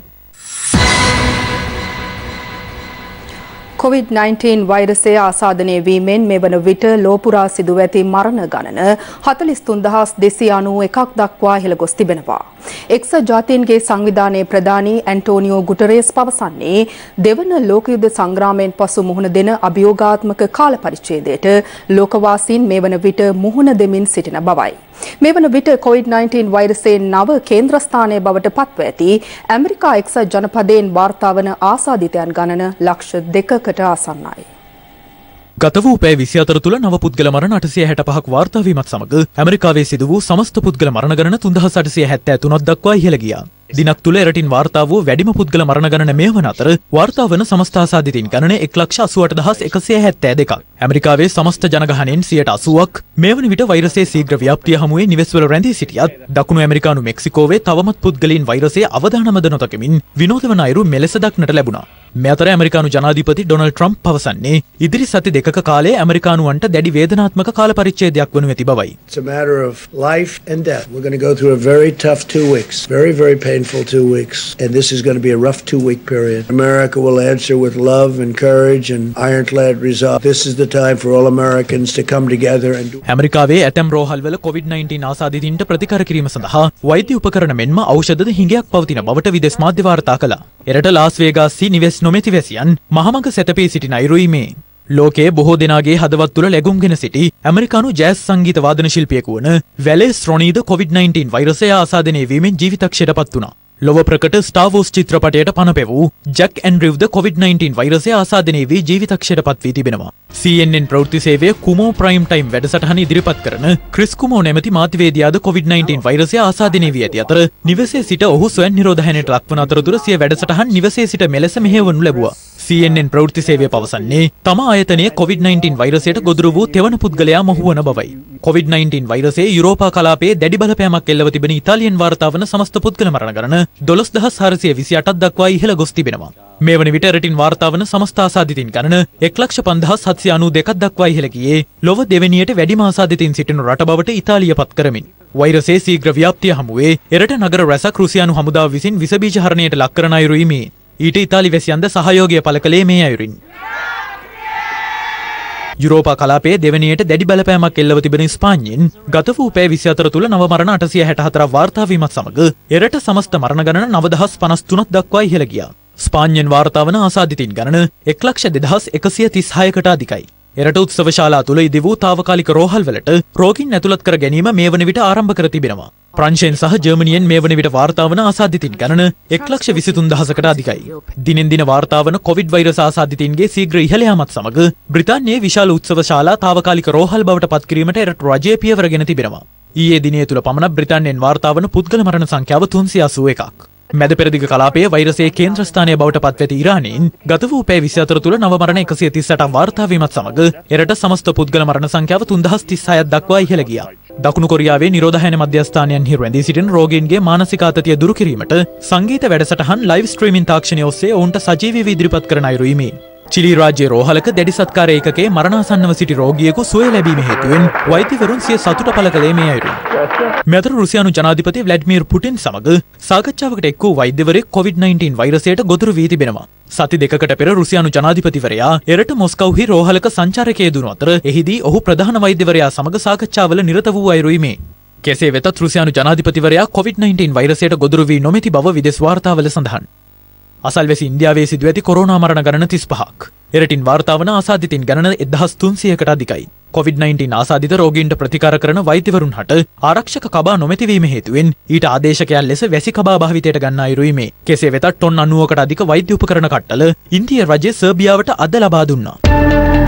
Speaker 2: කොවිඩ් නයින්ටීන් වෛරසය ආසාදනය වීමෙන් මෙවන විට ලෝපුරා සිදුව ඇති මරණ ගණන හතළිස් තුන් දහස් දෙසිය අනූ එකක් දක්වා ඉහළ ගොස් තිබෙනවා. එක්සත් ජාතීන්ගේ සංවිධානයේ ප්‍රධානී ඇන්ටෝනියෝ ගුටරේස් පවසන්නේ දෙවන ලෝක යුද්ධ සංග්‍රාමයෙන් පසු මුහුණ දෙන අභියෝගාත්මක කාල පරිච්ඡේදයට ලෝකවාසීන් මෙවන විට මුහුණ දෙමින් සිටින බවයි. මෙවන විට කොවිඩ් නයින්ටීන් වෛරසයේ නව කේන්ද්‍රස්ථානය බවට පත්ව ඇති ඇමරිකා එක්සත් ජනපදයෙන් වාර්තා වන ආසාදිතයන් ගණන ලක්ෂ දෙකකට ආසන්නයි.
Speaker 11: ගත වූ පැය විසිහතර තුළ නව පුද්ගල මරණ අටසිය හැට පහක් වාර්තා වීමත් සමග ඇමරිකාවේ සිදු වූ සමස්ත පුද්ගල මරණ ගණන තුන්දහස් අටසිය හැත්තෑ තුනක් දක්වා ඉහළ ගියා. දිනක් තුළ එරටින් වාර්තා වූ වැඩිම පුද්ගල මරණ ගණන මෙය වන අතර වාර්තා වන සමස්ත ආසාදිතින් ගණන එක් ලක්ෂ අසූඅට දහස් එකසිය හැත්තෑ දෙකක්. ඇමරිකාවේ සමස්ත ජනගහනයෙන් සියයට අසූවක් මේ වන විට වෛරසයේ ශීඝ්‍ර ව්‍යාප්තිය හමුවේ නිවෙස්වල රැඳී සිටියත් දකුණු ඇමරිකානු මෙක්සිකෝවේ තවමත් පුද්ගලයන් වෛරසයේ අවදානමද නොතකමින් විනෝද වන අයුරු මෙලෙස දක්නට ලැබුණා. මේ අතර ඇමරිකානු ජනාධිපති ඩොනල්ඩ් ට්‍රම්ප් පවසන්නේ ඉදිරි සති දෙකක කාලයේ ඇමරිකානුවන්ට දැඩි වේදනාත්මක කාල පරිච්ඡේදයක් වනු ඇති බවයි.
Speaker 13: It's a matter of life and death. We're going to go through a very tough two weeks. Very, very painful two weeks. And this is going to be a rough two-week period. America will answer with love and courage and ironclad resolve. This is the time for all Americans to come together and do...
Speaker 11: ඇමරිකාවේ ඇතැම් රෝහල්වල Covid nineteen ආසාදිතින්ට ප්‍රතිකාර කිරීම සඳහා වෛද්‍ය උපකරණ මෙන්ම ඖෂධද හිඟයක් පවතින බවට විදේශ මාධ්‍ය වාර්තා කළා. එරට ලාස් වේගාස්හි නිවෙස් නොමැති වැසියන් මහමඟ සැතපී සිටින අයුරුයි මේ. ලෝකයේ බොහෝ දෙනාගේ හදවත් තුළ ලැබුම්ගෙන සිටි ඇමරිකානු ජෑස් සංගීත වාදන ශිල්පියෙකු වන වැලෙස් රොනීද කොවිඩ් නයින්ටීන් වෛරසය ආසාදනය වීමෙන් ජීවිතක්ෂයට පත් වුණා. ලොව ප්‍රකට ස්ටාර් වෝස් චිත්‍රපටයට පණ පෙවූ ජැක් ඇන්ඩ්‍රිව්ද කොවිඩ් නයින්ටීන් වෛරසය ආසාදනය වී ජීවිතක්ෂයට පත් වී තිබෙනවා. සී එන් එන් ප්‍රවෘත්ති සේවය කුමෝ ප්‍රයිම් ටයිම් වැඩසටහන ඉදිරිපත් කරන ක්‍රිස් කුමෝ නැමැති මාධ්‍යවේදියාද කොවිඩ් නයින්ටීන් වෛරසය ආසාදනය වී ඇති අතර නිවසේ සිට ඔහු ස්වයං නිරෝධහනයට ලක්වන අතරතුර සිය වැඩසටහන් නිවසේ සිට මෙලෙස මෙහෙයවනු ලැබුවා. සී එන් එන් ප්‍රවෘත්ති සේවය පවසන්නේ තම ආයතනය කොවිඩ් නයින්ටීන් වෛරසයට ගොදුරු වූ තෙවන පුද්ගලයා මොහු වන බවයි. කොවිඩ් නයින්ටීන් වෛරසයේ යුරෝපා කලාපයේ දැඩි බලපෑමක් එල්ලව තිබෙන ඉතාලියෙන් වාර්තා වන සමස්ත පුද්ගල මරණ ගණන දොළොස් දහස් හාරසිය විසි අටක් දක්වා ඉහළ ගොස් තිබෙනවා. මේ වන විට රටින් වාර්තා වන සමස්ත ආසාදිතින් ගණන එක් ලක්ෂ පන්දහස් හත්සිය අනූ දෙකක් දක්වා ඉහළ ගියේ ලොව දෙවැනියට වැඩිම ආසාදිතින් සිටින රට බවට ඉතාලිය පත් කරමින්. වෛරසයේ ශීඝ්‍ර ව්‍යාප්තිය හමුවේ එරට නගර රැසක් රුසියානු හමුදාව විසින් විස බීජ හරණයට ලක් කරන අයුරුයි මේ. ඊට ඉතාලි වැසියන්ද සහයෝගය පළ කළේ මේ අයුරින්. යුරෝපා කලාපයේ දෙවැනියට දැඩි බලපෑමක් එල්ලව තිබෙන ස්පාඤ්ඤෙන් ගත වූ පැය විසිහතර තුළ නව මරණ අටසිය හැට හතරක් වාර්තා වීමත් සමග එරට සමස්ත මරණ ගණන නව දහස් පනස් තුනක් දක්වා ඉහළ ගියා. ස්පාඤ්ඤෙන් වාර්තා වන ආසාදිතින් ගණන එක් ලක්ෂ දෙදහස් එකසිය තිස් හයකට අධිකයි. එරට උත්සව ශාලා තුළ ඉදි වූ තාවකාලික රෝහල්වලට රෝගීන් ඇතුළත් කර ගැනීම මේ වන විට ආරම්භ කර තිබෙනවා. ප්‍රංශයෙන් සහ ජර්මනියෙන් මේ වන විට වාර්තා වන ආසාදිතින් ගණන එක් ලක්ෂ විසිතුන් දහසකට අධිකයි. දිනෙන් දින වාර්තා වන කොවිඩ් වෛරස් ආසාදිතින්ගේ ශීඝ්‍ර ඉහළ යාමත් සමග බ්‍රිතාන්‍යයේ විශාල උත්සව ශාලා තාවකාලික රෝහල් බවට පත් කිරීමට එරට රජය පියවර ගෙන තිබෙනවා. ඊයේ දිනය තුල පමණ බ්‍රිතාන්‍යයෙන් වාර්තා වන පුද්ගල මරණ සංඛ්‍යාව තුන්සිය අසූ එකක්. මැද පෙරදිග කලාපයේ වෛරසයේ කේන්ද්‍රස්ථානය බවට පත් ඇති ඉරානයෙන් ගත වූ පැය විසිහතර තුළ නව මරණ එකසිය තිස් අටක් වාර්තා වීමත් සමග එරට සමස්ත පුද්ගල මරණ සංඛ්‍යාව තුන්දහස් තිස් හයක් දක්වා ඉහළ ගියා. දකුණු කොරියාවේ නිරෝධායන මධ්‍යස්ථානයන්හි රැඳී සිටින රෝගීන්ගේ මානසික ආතතිය දුරු කිරීමට සංගීත වැඩසටහන් ලයිව් ස්ට්‍රීමින් තාක්ෂණය ඔස්සේ ඔවුන්ට සජීවීව ඉදිරිපත් කරන අයුරු ඉමේ. චිලි රාජ්‍යයේ රෝහලක දැඩි සත්කාර ඒකකයේ මරණාසන්නව සිටි රෝගියෙකු සුවය ලැබීම හේතුවෙන් වෛද්‍යවරුන් සිය සතුට පළ කළේ මේ අයුරින්. මෙතර රුසියානු ජනාධිපති ව්ලාඩිමිර් පුටින් සමග සාකච්ඡාවකට එක් වූ වෛද්‍යවරයෙක් කොවිඩ් නයින්ටීන් වෛරසයට ගොදුරු වී තිබෙනවා. සති දෙකකට පෙර රුසියානු ජනාධිපතිවරයා එරට මොස්කව්හි රෝහලක සංචාරකයෙ දුණු අතර එහිදී ඔහු ප්‍රධාන වෛද්‍යවරයා සමග සාකච්ඡාවල නිරත වූ අයුරුයි මේ. කෙසේ වෙතත් රුසියානු ජනාධිපතිවරයා කොවිඩ් නයින්ටීන් වෛරසයට ගොදුරු වී නොමැති බව විදේශ වාර්තාවල සඳහන්. අසල්වැසි ඉන්දියාවේ සිදුව ඇති කොරෝනා මරණ ගණන තිස් පහක්. එරටින් වාර්තා වන ආසාදිතින් ගණන එක්දහස් තුන්සියයකට අධිකයි. කොවිඩ් නයින්ටීන් ආසාදිත රෝගීන්ට ප්‍රතිකාර කරන වෛද්‍යවරුන් හට ආරක්ෂක කබා නොමැතිවීම හේතුවෙන් ඊට ආදේශකයන් ලෙස වැසි කබා භාවිතයට ගන්නා අයුරුයි මේ. කෙසේ වෙතත් ටොන් අනූවකට අධික වෛද්‍ය උපකරණ කට්ටල ඉන්දිය රජය සර්බියාවට අද ලබා දුන්නා.